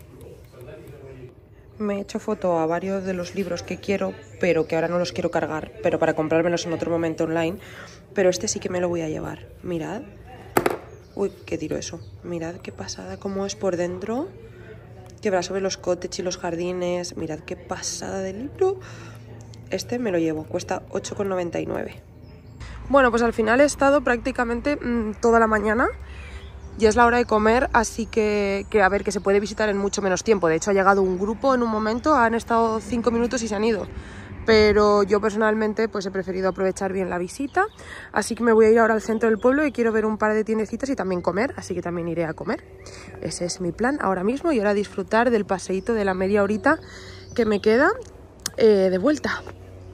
Me he hecho foto a varios de los libros que quiero, pero que ahora no los quiero cargar, pero para comprármelos en otro momento online. Pero este sí que me lo voy a llevar. Mirad. Uy, qué tiro eso. Mirad qué pasada, cómo es por dentro. Que va sobre los cottage y los jardines. Mirad qué pasada de libro. Este me lo llevo, cuesta 8,99. Bueno, pues al final he estado prácticamente toda la mañana. Ya es la hora de comer, así que a ver, que se puede visitar en mucho menos tiempo. De hecho, ha llegado un grupo en un momento, han estado 5 minutos y se han ido. Pero yo personalmente pues he preferido aprovechar bien la visita. Así que me voy a ir ahora al centro del pueblo y quiero ver un par de tiendecitas y también comer. Así que también iré a comer. Ese es mi plan ahora mismo y ahora disfrutar del paseíto de la media horita que me queda de vuelta.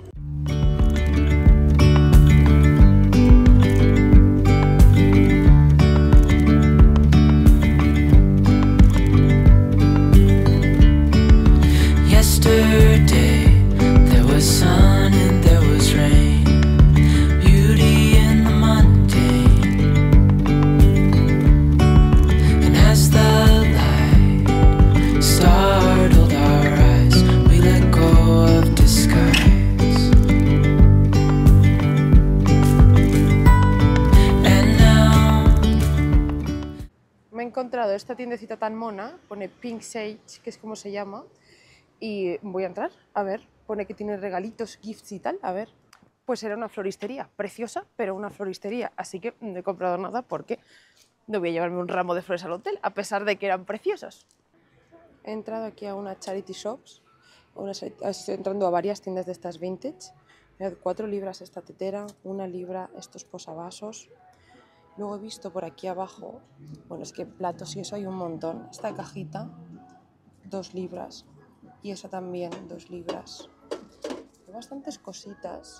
He encontrado esta tiendecita tan mona, pone Pink Sage, que es como se llama, y voy a entrar, a ver, pone que tiene regalitos, gifts y tal, a ver. Pues era una floristería, preciosa, pero una floristería, así que no he comprado nada porque no voy a llevarme un ramo de flores al hotel, a pesar de que eran preciosos. He entrado aquí a una charity shops, estoy entrando a varias tiendas de estas vintage. Mirad, 4 libras esta tetera, 1 libra estos posavasos. Luego he visto por aquí abajo, bueno, es que platos y eso hay un montón. Esta cajita, 2 libras. Y esa también, 2 libras. Hay bastantes cositas.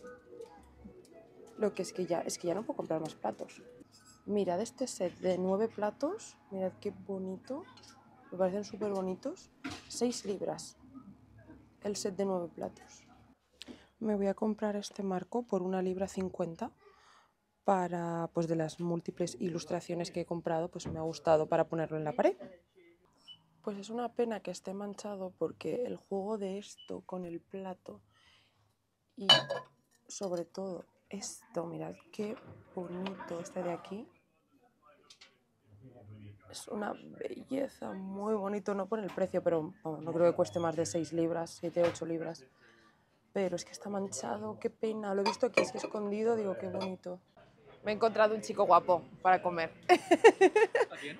Lo que es que ya no puedo comprar más platos. Mirad este set de 9 platos. Mirad qué bonito. Me parecen súper bonitos. 6 libras. El set de 9 platos. Me voy a comprar este marco por 1,50 libra. Para, pues de las múltiples ilustraciones que he comprado, pues me ha gustado para ponerlo en la pared. Pues es una pena que esté manchado porque el juego de esto con el plato y sobre todo esto, mirad qué bonito este de aquí. Es una belleza, muy bonito, no por el precio, pero no creo que cueste más de 6 libras, 7, 8 libras. Pero es que está manchado, qué pena, lo he visto aquí, es que escondido, digo qué bonito. Me he encontrado un chico guapo para comer. ¿A quién?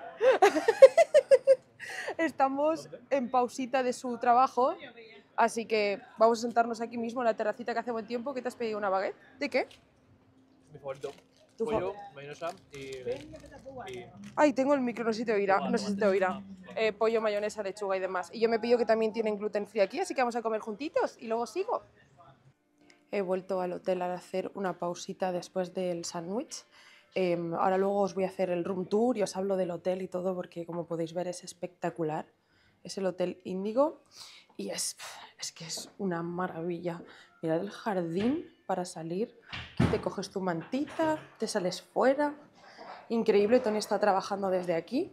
Estamos en pausita de su trabajo, así que vamos a sentarnos aquí mismo en la terracita que hace buen tiempo. ¿Qué te has pedido? ¿Una baguette? ¿De qué? Mi favorito. Pollo, mayonesa y... Ay, tengo el micro, no sé si te oirá. No sé si te oirá. Pollo, mayonesa, lechuga y demás. Y yo me pido que también tienen gluten free aquí, así que vamos a comer juntitos y luego sigo. He vuelto al hotel a hacer una pausita después del sándwich. Ahora luego os voy a hacer el room tour y os hablo del hotel y todo porque como podéis ver es espectacular. Es el Hotel Índigo y es que es una maravilla. Mirad el jardín para salir. Aquí te coges tu mantita, te sales fuera. Increíble, Tony está trabajando desde aquí.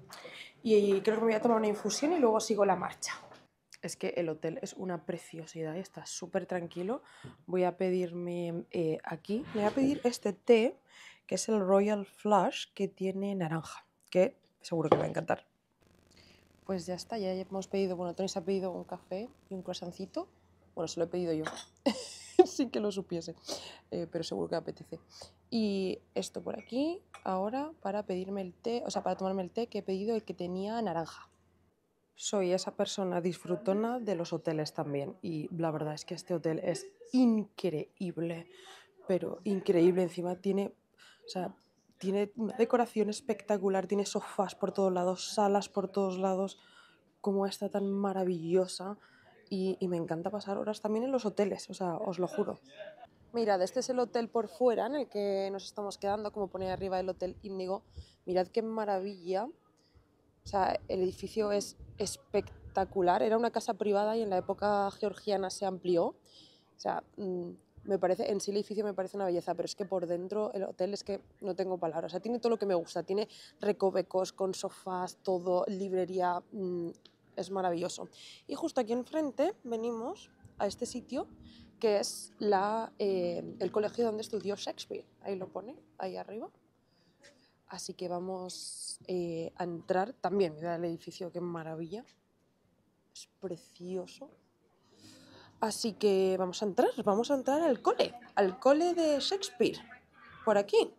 Y creo que me voy a tomar una infusión y luego sigo la marcha. Es que el hotel es una preciosidad y está súper tranquilo. Voy a pedirme aquí, me voy a pedir este té, que es el Royal Flush, que tiene naranja, que seguro que me va a encantar. Pues ya está, ya hemos pedido, bueno, Tony se ha pedido un café y un croissancito. Bueno, se lo he pedido yo, sin que lo supiese, pero seguro que me apetece. Y esto por aquí, ahora para pedirme el té, o sea, para tomarme el té que he pedido el que tenía naranja. Soy esa persona disfrutona de los hoteles también y la verdad es que este hotel es increíble, pero increíble. Encima tiene, o sea, tiene una decoración espectacular, tiene sofás por todos lados, salas por todos lados, como esta tan maravillosa y me encanta pasar horas también en los hoteles, o sea, os lo juro. Mirad, este es el hotel por fuera en el que nos estamos quedando, como pone arriba el Hotel Índigo. Mirad qué maravilla. O sea, el edificio es espectacular. Era una casa privada y en la época georgiana se amplió. O sea, me parece, en sí el edificio me parece una belleza, pero es que por dentro el hotel es que no tengo palabras. O sea, tiene todo lo que me gusta. Tiene recovecos con sofás, todo, librería. Es maravilloso. Y justo aquí enfrente venimos a este sitio que es el colegio donde estudió Shakespeare. Ahí lo pone, ahí arriba. Así que vamos a entrar también. Mirad el edificio, qué maravilla. Es precioso. Así que vamos a entrar al cole de Shakespeare, por aquí.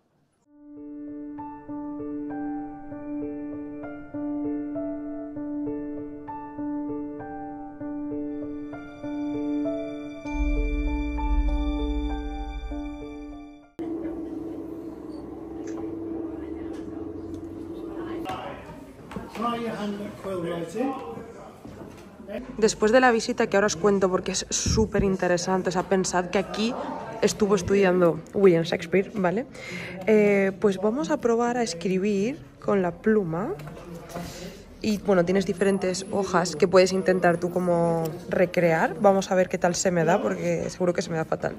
Después de la visita, que ahora os cuento porque es súper interesante, o sea, pensad que aquí estuvo estudiando William Shakespeare, ¿vale? Pues vamos a probar a escribir con la pluma. Y bueno, tienes diferentes hojas que puedes intentar tú como recrear. Vamos a ver qué tal se me da, porque seguro que se me da fatal.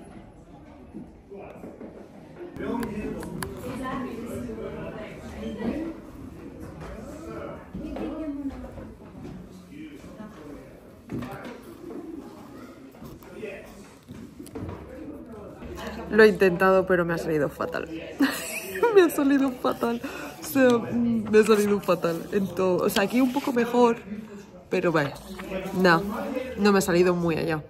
Lo he intentado, pero me ha salido fatal. Me ha salido fatal. O sea, me ha salido fatal en todo. O sea, aquí un poco mejor, pero vaya, no me ha salido muy allá.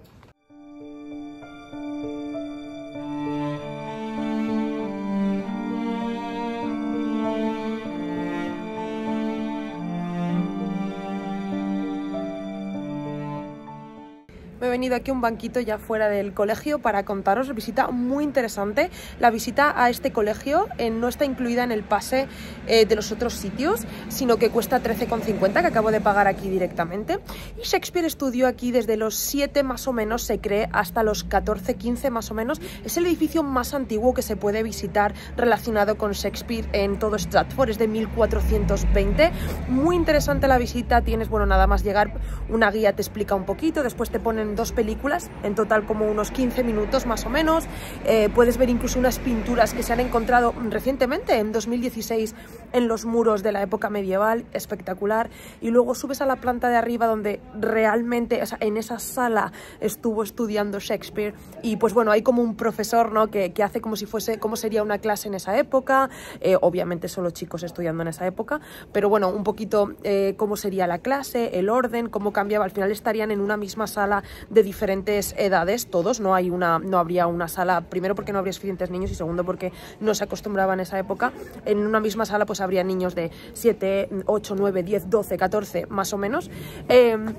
Me he venido aquí a un banquito ya fuera del colegio para contaros visita muy interesante. La visita a este colegio no está incluida en el pase de los otros sitios, sino que cuesta 13,50, que acabo de pagar aquí directamente. Y Shakespeare estudió aquí desde los 7 más o menos, se cree, hasta los 14, 15 más o menos. Es el edificio más antiguo que se puede visitar relacionado con Shakespeare en todo Stratford, es de 1420. Muy interesante la visita, tienes, bueno, nada más llegar, una guía te explica un poquito, después te ponen 2 películas, en total como unos 15 minutos más o menos. Puedes ver incluso unas pinturas que se han encontrado recientemente, en 2016, en los muros de la época medieval, espectacular. Y luego subes a la planta de arriba donde realmente, o sea, en esa sala estuvo estudiando Shakespeare y pues bueno, hay como un profesor, ¿no?, que hace como si fuese, cómo sería una clase en esa época, obviamente solo chicos estudiando en esa época, pero bueno, un poquito cómo sería la clase, el orden, cómo cambiaba. Al final estarían en una misma sala de diferentes edades, todos, no habría una sala, primero porque no habría suficientes niños y segundo porque no se acostumbraba en esa época. En una misma sala pues habría niños de 7, 8, 9, 10, 12, 14 más o menos.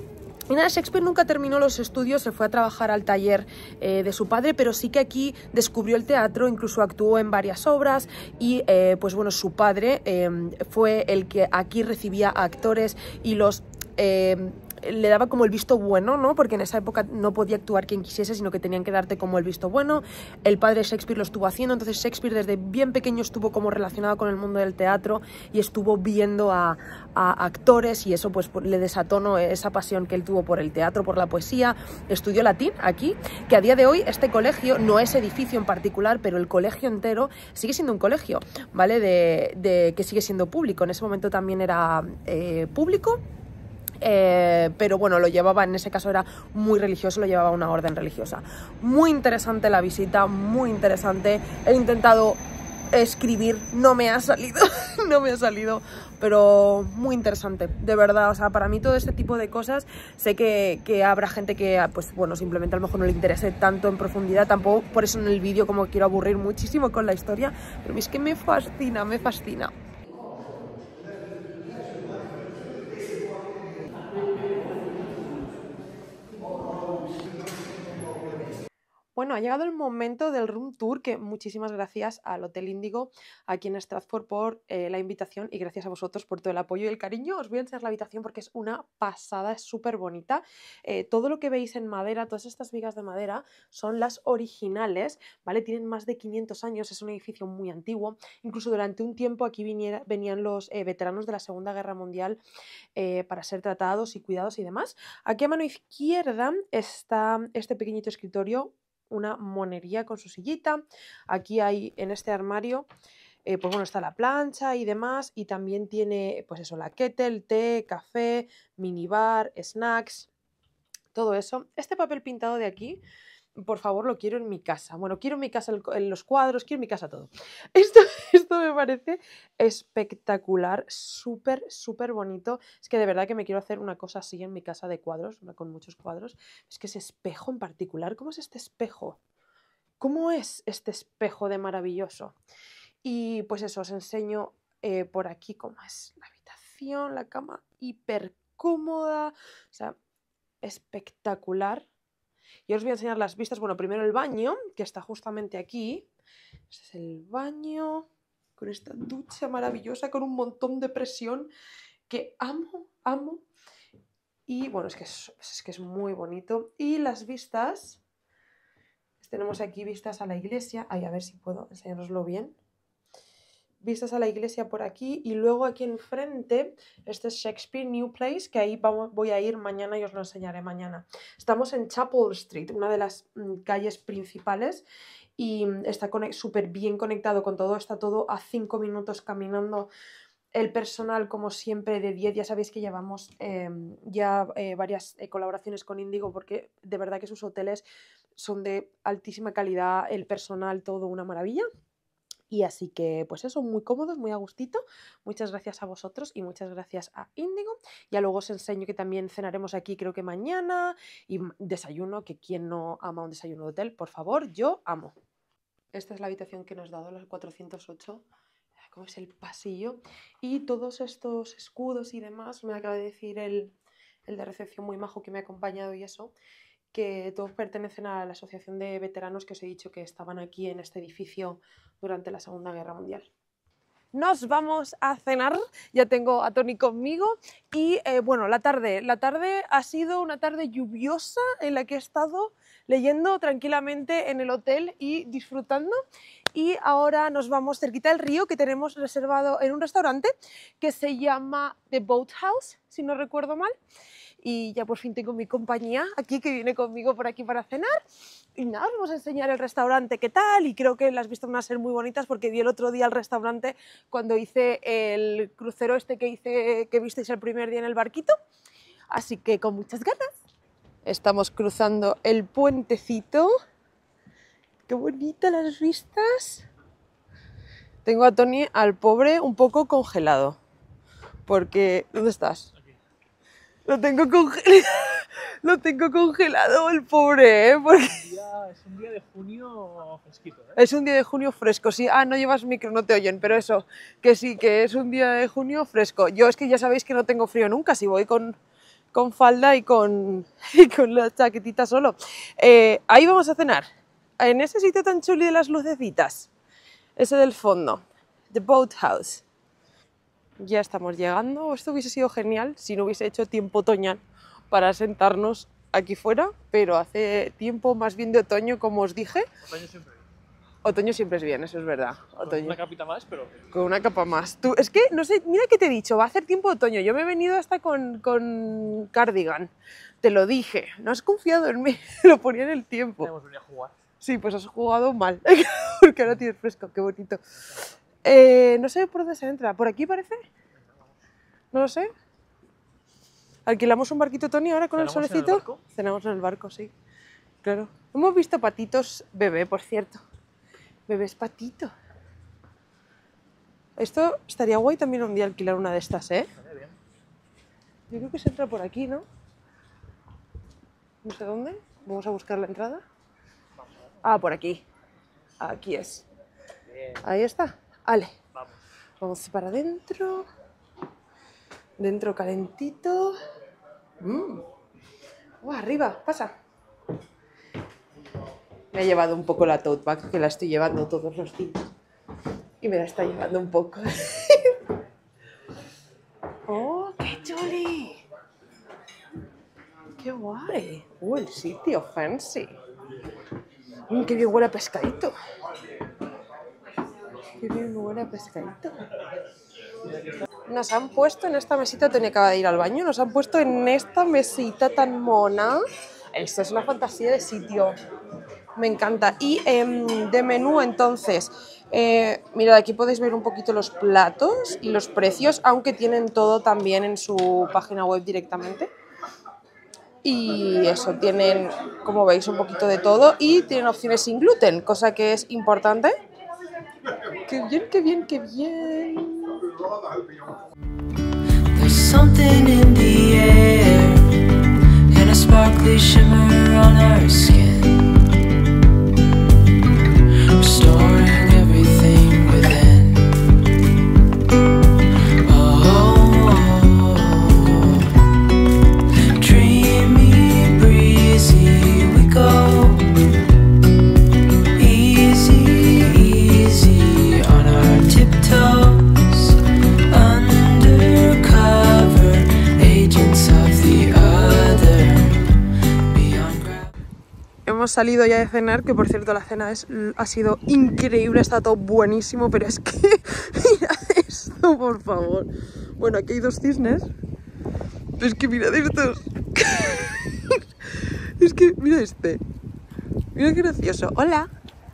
Y nada, Shakespeare nunca terminó los estudios, se fue a trabajar al taller de su padre, pero sí que aquí descubrió el teatro, incluso actuó en varias obras y pues bueno, su padre fue el que aquí recibía a actores y los... le daba como el visto bueno, ¿no? Porque en esa época no podía actuar quien quisiese, sino que tenían que darte como el visto bueno. El padre de Shakespeare lo estuvo haciendo, entonces Shakespeare desde bien pequeño estuvo como relacionado con el mundo del teatro y estuvo viendo a actores y eso pues le desató, ¿no?, esa pasión que él tuvo por el teatro, por la poesía. Estudió latín aquí, que a día de hoy este colegio, no ese edificio en particular, pero el colegio entero sigue siendo un colegio, ¿vale? Que sigue siendo público. En ese momento también era público. Pero bueno, lo llevaba, en ese caso era muy religioso, lo llevaba una orden religiosa. Muy interesante la visita, muy interesante. He intentado escribir, no me ha salido, no me ha salido, pero muy interesante, de verdad. O sea, para mí todo este tipo de cosas, sé que habrá gente que, pues bueno, simplemente a lo mejor no le interese tanto en profundidad, tampoco por eso en el vídeo como quiero aburrir muchísimo con la historia, pero es que me fascina, me fascina. Bueno, ha llegado el momento del room tour, que muchísimas gracias al Hotel Índigo aquí en Stratford por la invitación y gracias a vosotros por todo el apoyo y el cariño. Os voy a enseñar la habitación porque es una pasada, es súper bonita. Todo lo que veis en madera, todas estas vigas de madera son las originales, ¿vale? Tienen más de 500 años, es un edificio muy antiguo. Incluso durante un tiempo aquí venían los veteranos de la Segunda Guerra Mundial para ser tratados y cuidados y demás. Aquí a mano izquierda está este pequeñito escritorio, una monería con su sillita. Aquí hay, en este armario, pues bueno, está la plancha y demás, y también tiene, pues eso, la kettle, té, café, minibar, snacks, todo eso. Este papel pintado de aquí, por favor, lo quiero en mi casa. Bueno, quiero en mi casa en los cuadros, quiero en mi casa todo. Esto me parece espectacular, súper, súper bonito. Es que de verdad que me quiero hacer una cosa así en mi casa de cuadros, con muchos cuadros. Es que ese espejo en particular, ¿cómo es este espejo? ¿Cómo es este espejo de maravilloso? Y pues eso, os enseño por aquí cómo es la habitación, la cama hiper cómoda, o sea, espectacular. Y os voy a enseñar las vistas. Bueno, primero el baño, que está justamente aquí. Este es el baño, con esta ducha maravillosa, con un montón de presión, que amo, amo. Y bueno, es que es muy bonito. Y las vistas, tenemos aquí vistas a la iglesia. Ay, a ver si puedo enseñároslo bien. Vistas a la iglesia por aquí y luego aquí enfrente, este es Shakespeare New Place, que ahí voy a ir mañana y os lo enseñaré mañana. Estamos en Chapel Street, una de las calles principales, y está súper bien conectado con todo, está todo a 5 minutos caminando. El personal, como siempre, de 10, ya sabéis que llevamos varias colaboraciones con Índigo, porque de verdad que sus hoteles son de altísima calidad, el personal todo una maravilla. Y así que, pues eso, muy cómodos, muy a gustito. Muchas gracias a vosotros y muchas gracias a Índigo. Ya luego os enseño que también cenaremos aquí, creo que mañana. Y desayuno, que quien no ama un desayuno de hotel, por favor, yo amo. Esta es la habitación que nos ha dado, la 408. Como es el pasillo. Y todos estos escudos y demás, me acaba de decir el de recepción muy majo que me ha acompañado y eso, que todos pertenecen a la asociación de veteranos que os he dicho que estaban aquí en este edificio durante la Segunda Guerra Mundial. Nos vamos a cenar, ya tengo a Tony conmigo y bueno, la tarde ha sido una tarde lluviosa en la que he estado leyendo tranquilamente en el hotel y disfrutando, y ahora nos vamos cerquita del río, que tenemos reservado en un restaurante que se llama The Boathouse, si no recuerdo mal. Y ya por fin tengo mi compañía aquí, que viene conmigo por aquí para cenar. Y nada, os vamos a enseñar el restaurante qué tal, y creo que las vistas van a ser muy bonitas porque vi el otro día el restaurante cuando hice el crucero este que visteis el primer día en el barquito. Así que con muchas ganas. Estamos cruzando el puentecito. ¡Qué bonitas las vistas! Tengo a Tony, al pobre, un poco congelado. Porque... ¿Dónde estás? Lo tengo congelado, el pobre, ¿eh? Porque... Es un día de junio fresquito, ¿eh? Es un día de junio fresco, sí. Ah, no llevas micro, no te oyen, pero eso, que sí, que es un día de junio fresco. Yo es que ya sabéis que no tengo frío nunca, si voy con con falda y con la chaquetita solo. Ahí vamos a cenar, en ese sitio tan chuli de las lucecitas, ese del fondo, The Boathouse. Ya estamos llegando. Esto hubiese sido genial si no hubiese hecho tiempo otoñal para sentarnos aquí fuera, pero hace tiempo más bien de otoño, como os dije. Otoño siempre. Otoño siempre es bien, eso es verdad. Con Otoño. una capita más, pero... Con una capa más. Tú, es que, no sé, mira que te he dicho, va a hacer tiempo de otoño. Yo me he venido hasta con cardigan. Te lo dije. No has confiado en mí. Lo ponía en el tiempo. Hemos venido a jugar. Sí, pues has jugado mal. Porque ahora tienes fresco, qué bonito. No sé por dónde se entra. ¿Por aquí parece? No lo sé. ¿Alquilamos un barquito, Tony, ahora con el ¿Cenamos en el solecito? barco? Cenamos en el barco, sí. Claro. Hemos visto patitos bebé, por cierto. Bebés patito. Esto estaría guay también un día alquilar una de estas, ¿eh? Vale, bien. Yo creo que se entra por aquí, ¿no? No sé dónde. Vamos a buscar la entrada. Ah, por aquí. Aquí es. Bien. Ahí está. Vale. Vamos. Vamos para adentro. Dentro calentito. Arriba, pasa. Me ha llevado un poco la tote bag, que la estoy llevando todos los días. Y me la está llevando un poco. ¡Oh, qué chuli! ¡Qué guay! El sitio fancy. ¡Qué bien huele a pescadito! ¡Qué bien huele a pescadito! Nos han puesto en esta mesita, tenía que de ir al baño, nos han puesto en esta mesita tan mona. Esto es una fantasía de sitio. Me encanta. Y de menú, entonces, mirad, aquí podéis ver un poquito los platos y los precios, aunque tienen todo también en su página web directamente. Y eso, tienen, como veis, un poquito de todo y tienen opciones sin gluten, cosa que es importante. ¡Qué bien, qué bien, qué bien! There's something in the air and a sparkly shimmer on our skin, restoring everything within. Oh, dreamy, breezy, we go easy, easy on our tiptoes, undercover agents of the other, beyond gravity. Hemos salido ya de cenar, que por cierto la cena ha sido increíble, está todo buenísimo, pero es que mirad esto, por favor. Bueno, aquí hay dos cisnes, pero es que mirad estos. Es que mira este. Mira qué gracioso. Hola.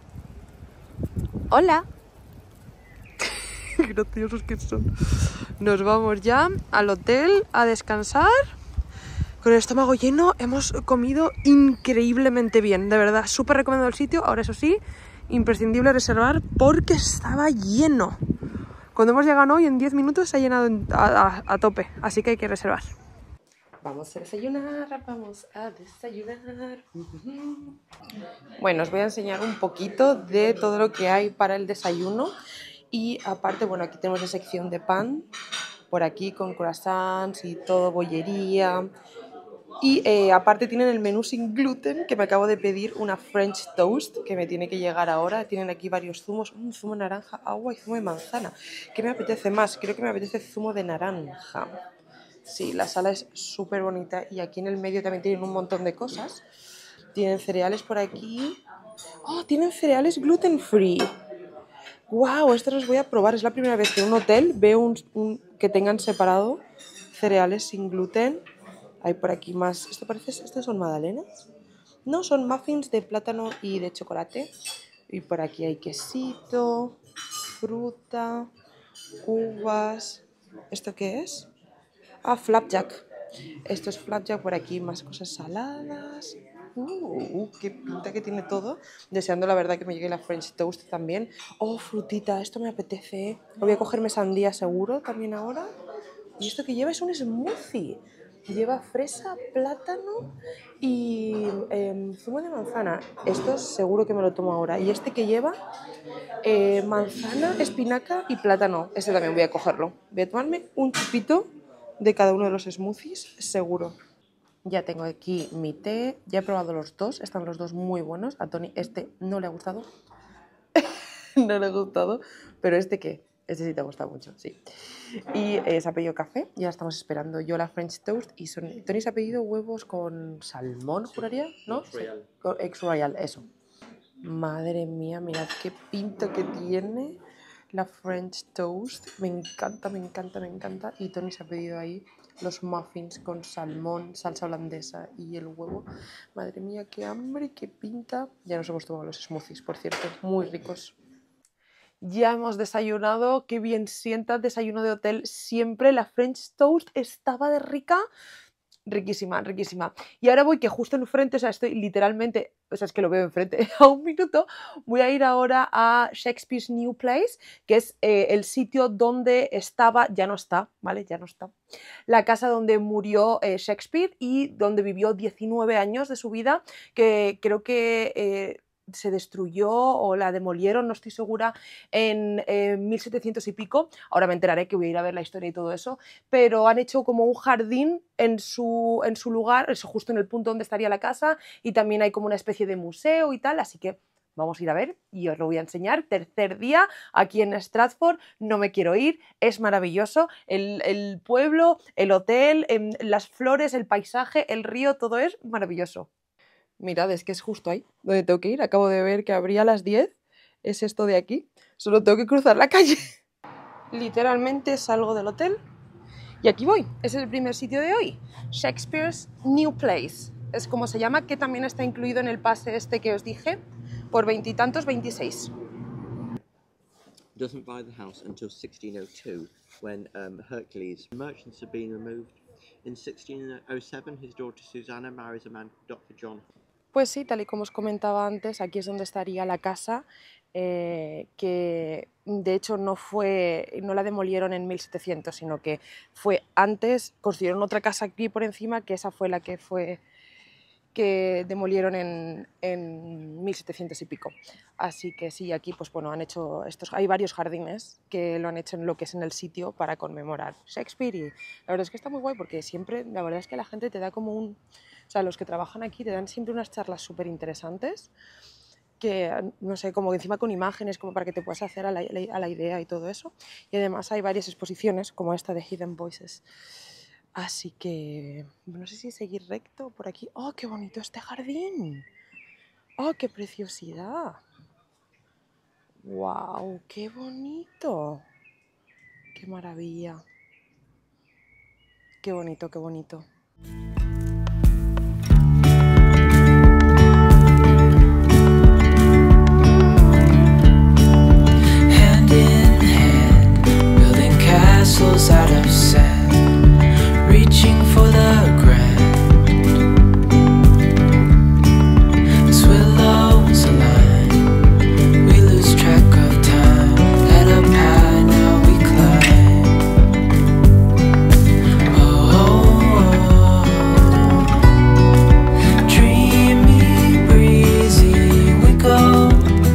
Hola. Qué graciosos que son. Nos vamos ya al hotel a descansar. Con el estómago lleno, hemos comido increíblemente bien, de verdad, súper recomendado el sitio. Ahora eso sí, imprescindible reservar porque estaba lleno. Cuando hemos llegado hoy, en 10 minutos se ha llenado a tope, así que hay que reservar. Vamos a desayunar, vamos a desayunar. Bueno, os voy a enseñar un poquito de todo lo que hay para el desayuno. Y aparte, bueno, aquí tenemos la sección de pan, por aquí con croissants y todo, bollería. Y aparte tienen el menú sin gluten, que me acabo de pedir una French toast, que me tiene que llegar ahora. Tienen aquí varios zumos, un zumo de naranja, agua y zumo de manzana. ¿Qué me apetece más? Creo que me apetece zumo de naranja. Sí, la sala es súper bonita y aquí en el medio también tienen un montón de cosas. Tienen cereales por aquí. ¡Oh, tienen cereales gluten free! ¡Wow! Estos los voy a probar. Es la primera vez que en un hotel veo que tengan separado cereales sin gluten. Hay por aquí más. ¿Estos son magdalenas? No, son muffins de plátano y de chocolate. Y por aquí hay quesito, fruta, uvas. ¿Esto qué es? Ah, flapjack. Esto es flapjack, por aquí más cosas saladas. Qué pinta que tiene todo. Deseando la verdad que me llegue la French toast también. Oh, frutita, esto me apetece, ¿eh? Voy a cogerme sandía seguro también ahora. Y esto que lleva es un smoothie. Lleva fresa, plátano y zumo de manzana. Esto seguro que me lo tomo ahora. Y este que lleva manzana, espinaca y plátano. Este también voy a cogerlo. Voy a tomarme un chupito de cada uno de los smoothies, seguro. Ya tengo aquí mi té, ya he probado los dos, están los dos muy buenos. A Tony este no le ha gustado, no le ha gustado, pero ¿este qué? Este sí te ha gustado mucho, sí. Y se ha pedido café, ya estamos esperando yo la French Toast y Tony se ha pedido huevos con salmón, juraría, ¿no? Ex-Royal. Con Ex-Royal, eso. Madre mía, mirad qué pinta que tiene la French Toast. Me encanta, me encanta, me encanta. Y Tony se ha pedido ahí los muffins con salmón, salsa holandesa y el huevo. Madre mía, qué hambre, qué pinta. Ya nos hemos tomado los smoothies, por cierto, muy ricos. Ya hemos desayunado, qué bien sienta, desayuno de hotel siempre. La French Toast estaba de rica. Riquísima, riquísima. Y ahora voy que justo enfrente, o sea, estoy literalmente, o sea, es que lo veo enfrente a un minuto, voy a ir ahora a Shakespeare's New Place, que es el sitio donde estaba, ya no está, ¿vale? Ya no está. La casa donde murió Shakespeare y donde vivió 19 años de su vida, que creo que se destruyó o la demolieron, no estoy segura, en 1700 y pico. Ahora me enteraré, que voy a ir a ver la historia y todo eso, pero han hecho como un jardín en su lugar, eso justo en el punto donde estaría la casa, y también hay como una especie de museo y tal, así que vamos a ir a ver y os lo voy a enseñar. Tercer día aquí en Stratford, no me quiero ir, es maravilloso, el pueblo, el hotel, las flores, el paisaje, el río, todo es maravilloso. Mirad, es que es justo ahí donde tengo que ir. Acabo de ver que abría a las 10. Es esto de aquí. Solo tengo que cruzar la calle. Literalmente salgo del hotel y aquí voy. Es el primer sitio de hoy. Shakespeare's New Place. Es como se llama, que también está incluido en el pase este que os dije. Por 20 y tantos, 26. Doesn't buy the house until 1602, when Hercules. Merchants had been removed. In 1607, his daughter Susanna marries a man called Dr. John. Pues sí, tal y como os comentaba antes, aquí es donde estaría la casa, que de hecho no la demolieron en 1700, sino que fue antes, construyeron otra casa aquí por encima, que esa fue la que demolieron en 1700 y pico. Así que sí, aquí pues bueno, han hecho hay varios jardines que lo han hecho en lo que es en el sitio para conmemorar Shakespeare, y la verdad es que está muy guay porque siempre, la verdad es que la gente te da como o sea, los que trabajan aquí te dan siempre unas charlas súper interesantes, que no sé, como que encima con imágenes, como para que te puedas hacer a la idea y todo eso. Y además hay varias exposiciones, como esta de Hidden Voices. Así que no sé si seguir recto por aquí. ¡Oh, qué bonito este jardín! ¡Oh, qué preciosidad! ¡Wow! ¡Qué bonito! ¡Qué maravilla! ¡Qué bonito, qué bonito! Hand in hand, building castles out of sand, reaching for the grand. As willows align, we lose track of time. Head up high, now we climb. Oh, dreamy, breezy, we go.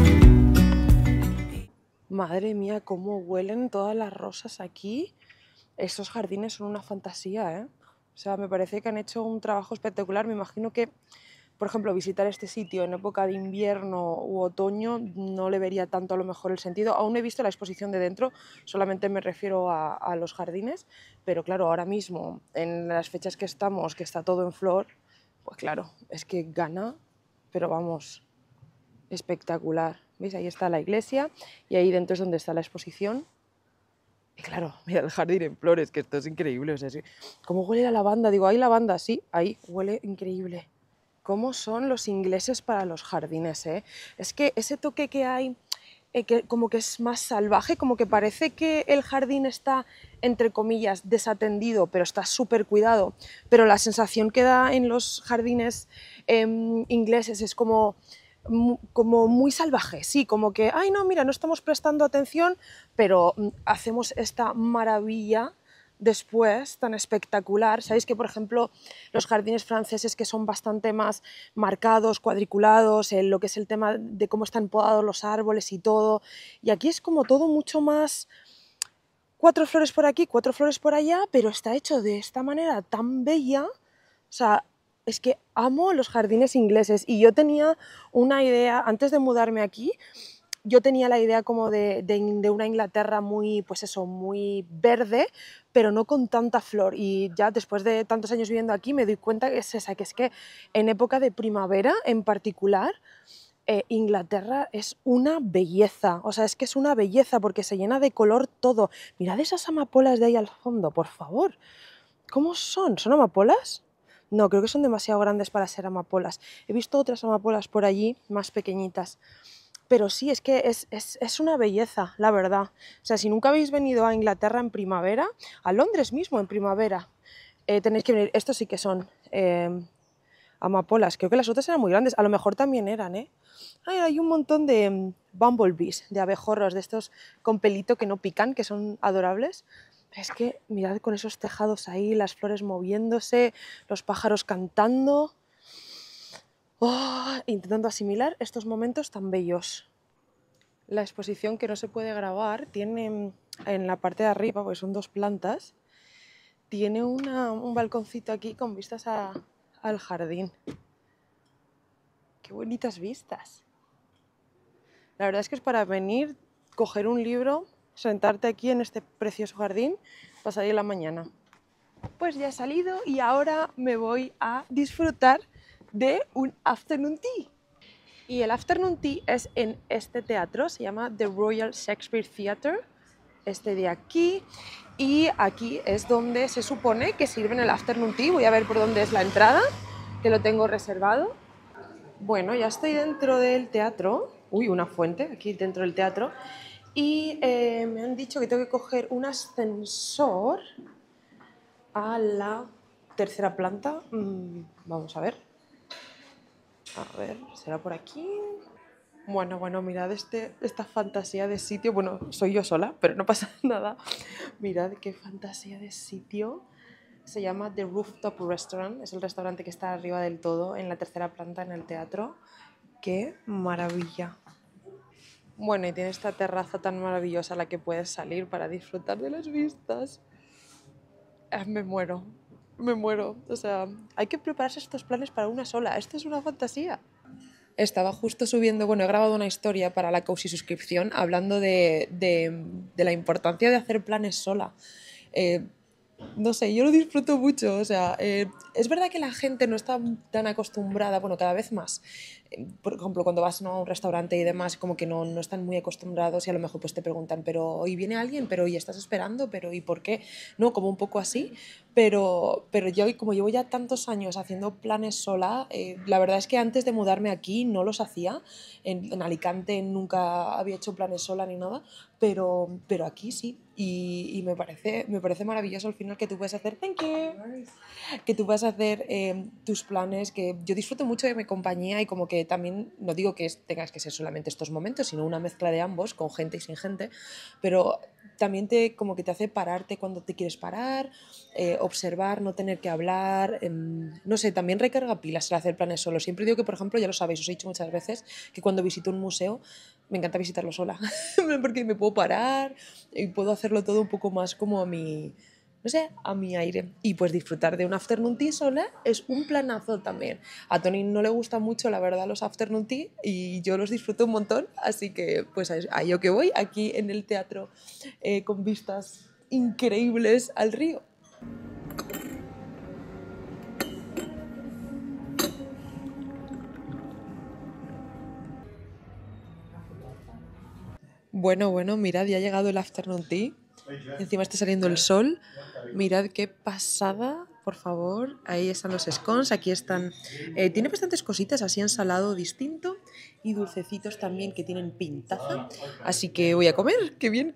Madre mía, cómo huelen todas las rosas aquí. Estos jardines son una fantasía, ¿eh? O sea, me parece que han hecho un trabajo espectacular. Me imagino que, por ejemplo, visitar este sitio en época de invierno u otoño no le vería tanto a lo mejor el sentido. Aún no he visto la exposición de dentro, solamente me refiero a los jardines, pero claro, ahora mismo, en las fechas que estamos, que está todo en flor, pues claro, es que gana, pero vamos, espectacular. ¿Veis? Ahí está la iglesia y ahí dentro es donde está la exposición. Y claro, mira el jardín en flores, que esto es increíble. O sea, sí. ¿Cómo huele la lavanda? Digo, ¿hay lavanda? Sí, ahí huele increíble. ¿Cómo son los ingleses para los jardines, eh? Es que ese toque que hay, que como que es más salvaje, como que parece que el jardín está, entre comillas, desatendido, pero está súper cuidado. Pero la sensación que da en los jardines ingleses es como muy salvaje, sí, como que, ay no, mira, no estamos prestando atención, pero hacemos esta maravilla después tan espectacular. Sabéis que, por ejemplo, los jardines franceses, que son bastante más marcados, cuadriculados, lo que es el tema de cómo están podados los árboles y todo, y aquí es como todo mucho más 4 flores por aquí, 4 flores por allá, pero está hecho de esta manera tan bella. O sea, Es que amo los jardines ingleses y yo tenía una idea, antes de mudarme aquí, yo tenía la idea como de una Inglaterra muy, pues eso, muy verde, pero no con tanta flor. Y ya después de tantos años viviendo aquí me doy cuenta que es esa, que es que en época de primavera en particular, Inglaterra es una belleza. O sea, es que es una belleza porque se llena de color todo. Mirad esas amapolas de ahí al fondo, por favor. ¿Cómo son? ¿Son amapolas? No, creo que son demasiado grandes para ser amapolas. He visto otras amapolas por allí, más pequeñitas. Pero sí, es que es una belleza, la verdad. O sea, si nunca habéis venido a Inglaterra en primavera, a Londres mismo en primavera, tenéis que venir. Estos sí que son amapolas. Creo que las otras eran muy grandes. A lo mejor también eran, ¿eh? Ay, hay un montón de bumblebees, de abejorros, de estos con pelito que no pican, que son adorables. Es que mirad con esos tejados ahí, las flores moviéndose, los pájaros cantando. Oh, intentando asimilar estos momentos tan bellos. La exposición, que no se puede grabar, tiene en la parte de arriba, porque son 2 plantas, tiene un balconcito aquí con vistas al jardín. Qué bonitas vistas. La verdad es que es para venir, coger un libro, sentarte aquí en este precioso jardín, pasar ahí la mañana. Pues ya he salido y ahora me voy a disfrutar de un afternoon tea. Y el afternoon tea es en este teatro, se llama The Royal Shakespeare Theatre, este de aquí. Y aquí es donde se supone que sirven el afternoon tea. Voy a ver por dónde es la entrada, que lo tengo reservado. Bueno, ya estoy dentro del teatro. Uy, una fuente aquí dentro del teatro. Y me han dicho que tengo que coger un ascensor a la 3ª planta. Vamos a ver. A ver, ¿será por aquí? Bueno, mirad esta fantasía de sitio. Bueno, soy yo sola, pero no pasa nada. Mirad qué fantasía de sitio. Se llama The Rooftop Restaurant. Es el restaurante que está arriba del todo, en la 3ª planta, en el teatro. ¡Qué maravilla! Bueno, y tiene esta terraza tan maravillosa a la que puedes salir para disfrutar de las vistas. Me muero. O sea, hay que prepararse estos planes para una sola. Esto es una fantasía. Estaba justo subiendo, he grabado una historia para la Cozy suscripción hablando de la importancia de hacer planes sola. No sé, yo lo disfruto mucho. O sea, es verdad que la gente no está tan acostumbrada, cada vez más. Por ejemplo, cuando vas, ¿no?, a un restaurante y demás, como que no están muy acostumbrados y a lo mejor pues te preguntan, pero hoy viene alguien, pero ¿y estás esperando? ¿Pero y por qué? No, como un poco así. Pero yo, como llevo ya tantos años haciendo planes sola, la verdad es que antes de mudarme aquí no los hacía. En Alicante nunca había hecho planes sola ni nada, pero aquí sí. Y me parece maravilloso al final que tú puedes hacer que tú vas a hacer tus planes, que yo disfruto mucho de mi compañía y como que también, no digo que tengas que ser solamente estos momentos, sino una mezcla de ambos, con gente y sin gente, pero también como que te hace pararte cuando te quieres parar, observar, no tener que hablar, no sé, también recarga pilas el hacer planes solo. Siempre digo que, por ejemplo, ya lo sabéis, os he dicho muchas veces que cuando visito un museo me encanta visitarlo sola, porque me puedo parar y puedo hacerlo todo un poco más como a mi aire. Y pues disfrutar de un afternoon tea sola es un planazo también. A Tony no le gusta mucho, la verdad, los afternoon tea y yo los disfruto un montón, así que pues a yo que voy aquí en el teatro con vistas increíbles al río. Bueno, mirad, ya ha llegado el afternoon tea. Encima está saliendo el sol. Mirad qué pasada, por favor. Ahí están los scones, aquí están. Tiene bastantes cositas así en salado distinto y dulcecitos también que tienen pintaza. Así que voy a comer. ¡Qué bien!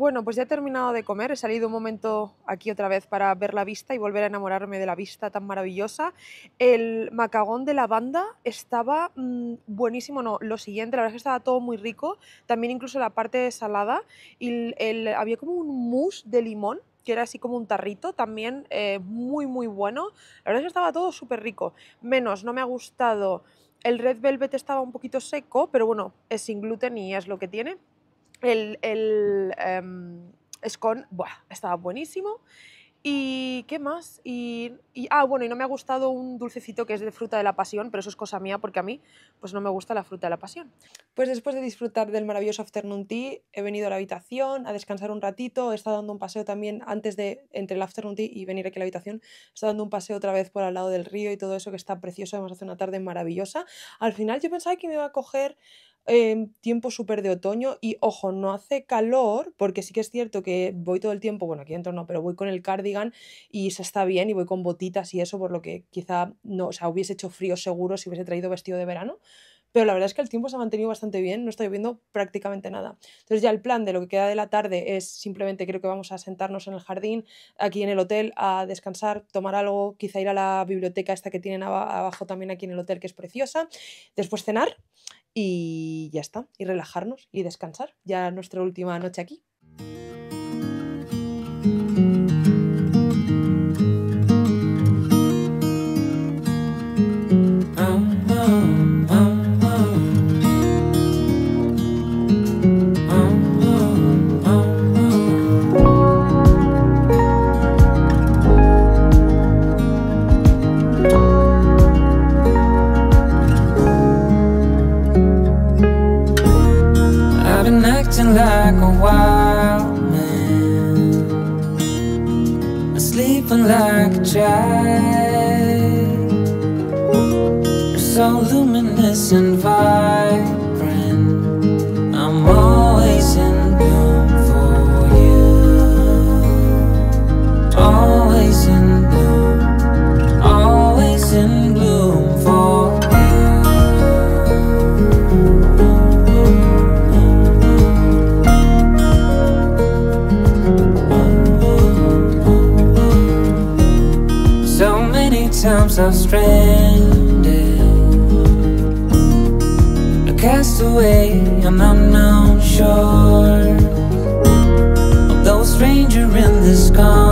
Bueno, pues ya he terminado de comer, he salido un momento aquí otra vez para ver la vista y volver a enamorarme de la vista tan maravillosa. El macagón de lavanda estaba buenísimo, no, lo siguiente, la verdad es que estaba todo muy rico, también incluso la parte salada, y había como un mousse de limón, que era así como un tarrito, también muy muy bueno. La verdad es que estaba todo súper rico, menos no me ha gustado, el red velvet estaba un poquito seco, pero bueno, es sin gluten y es lo que tiene. El scone, buah, estaba buenísimo. ¿Y qué más? Bueno, y no me ha gustado un dulcecito que es de fruta de la pasión, pero eso es cosa mía porque a mí pues no me gusta la fruta de la pasión. Pues después de disfrutar del maravilloso afternoon tea, he venido a la habitación a descansar un ratito, he estado dando un paseo también entre el afternoon tea y venir aquí a la habitación, he estado dando un paseo otra vez por al lado del río y todo eso que está precioso, además hace una tarde maravillosa. Al final yo pensaba que me iba a coger tiempo súper de otoño y ojo, no hace calor porque sí que es cierto que voy todo el tiempo, bueno aquí dentro no, pero voy con el cardigan y se está bien y voy con botitas y eso, por lo que quizá no, o sea, hubiese hecho frío seguro si hubiese traído vestido de verano, pero la verdad es que el tiempo se ha mantenido bastante bien, no está lloviendo prácticamente nada. Entonces ya el plan de lo que queda de la tarde es simplemente, creo que vamos a sentarnos en el jardín aquí en el hotel a descansar, tomar algo, quizá ir a la biblioteca esta que tienen abajo también aquí en el hotel, que es preciosa, después cenar y ya está, y relajarnos y descansar, ya nuestra última noche aquí. Like a wild man, sleeping like a child. You're so luminous and vibrant. I'm always in bloom for you. Always in bloom. Always in bloom for you. Times I've stranded, a castaway on unknown shore, although a stranger in this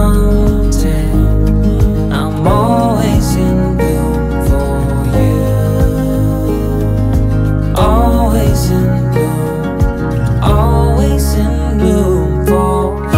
continent, I'm always in bloom for you. Always in bloom, always in bloom for you.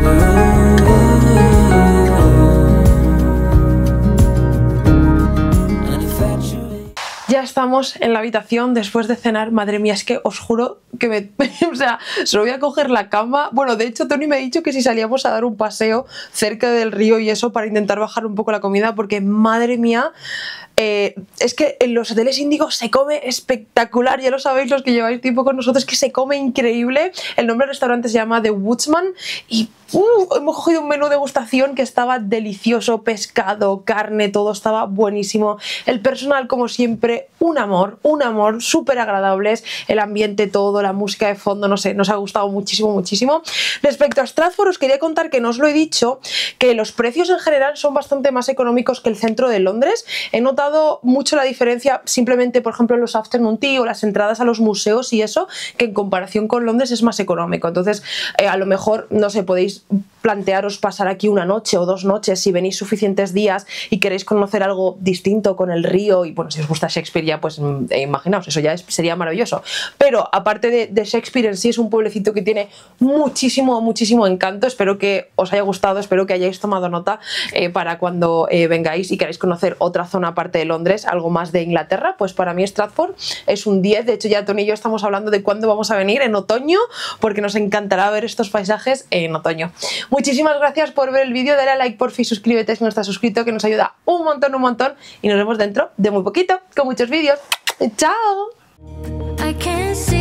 Ya estamos en la habitación después de cenar. Madre mía, es que os juro que o sea, solo voy a coger la cama. Bueno, de hecho Tony me ha dicho que si salíamos a dar un paseo cerca del río y eso para intentar bajar un poco la comida, porque madre mía, es que en los hoteles índigos se come espectacular, ya lo sabéis los que lleváis tiempo con nosotros, que se come increíble. El nombre del restaurante se llama The Woodsman y hemos cogido un menú de degustación que estaba delicioso, pescado, carne, todo estaba buenísimo. El personal, como siempre, un amor, súper agradables, el ambiente, todo, la música de fondo, no sé, nos ha gustado muchísimo, muchísimo. Respecto a Stratford, os quería contar que no os lo he dicho, que los precios en general son bastante más económicos que el centro de Londres. He notado mucho la diferencia simplemente, por ejemplo, en los afternoon tea o las entradas a los museos y eso, que en comparación con Londres es más económico. Entonces, a lo mejor, no sé, podéis plantearos pasar aquí una noche o 2 noches si venís suficientes días y queréis conocer algo distinto con el río y bueno, si os gusta Shakespeare ya pues imaginaos, eso ya sería maravilloso. Pero aparte de Shakespeare en sí, es un pueblecito que tiene muchísimo, muchísimo encanto. Espero que os haya gustado, espero que hayáis tomado nota para cuando vengáis y queráis conocer otra zona aparte de Londres, algo más de Inglaterra. Pues para mí Stratford es un 10. De hecho ya Tony y yo estamos hablando de cuándo vamos a venir, en otoño, porque nos encantará ver estos paisajes en otoño. Muchísimas gracias por ver el vídeo, dale a like porfi, suscríbete si no estás suscrito, que nos ayuda un montón y nos vemos dentro de muy poquito con muchos vídeos. ¡Chao!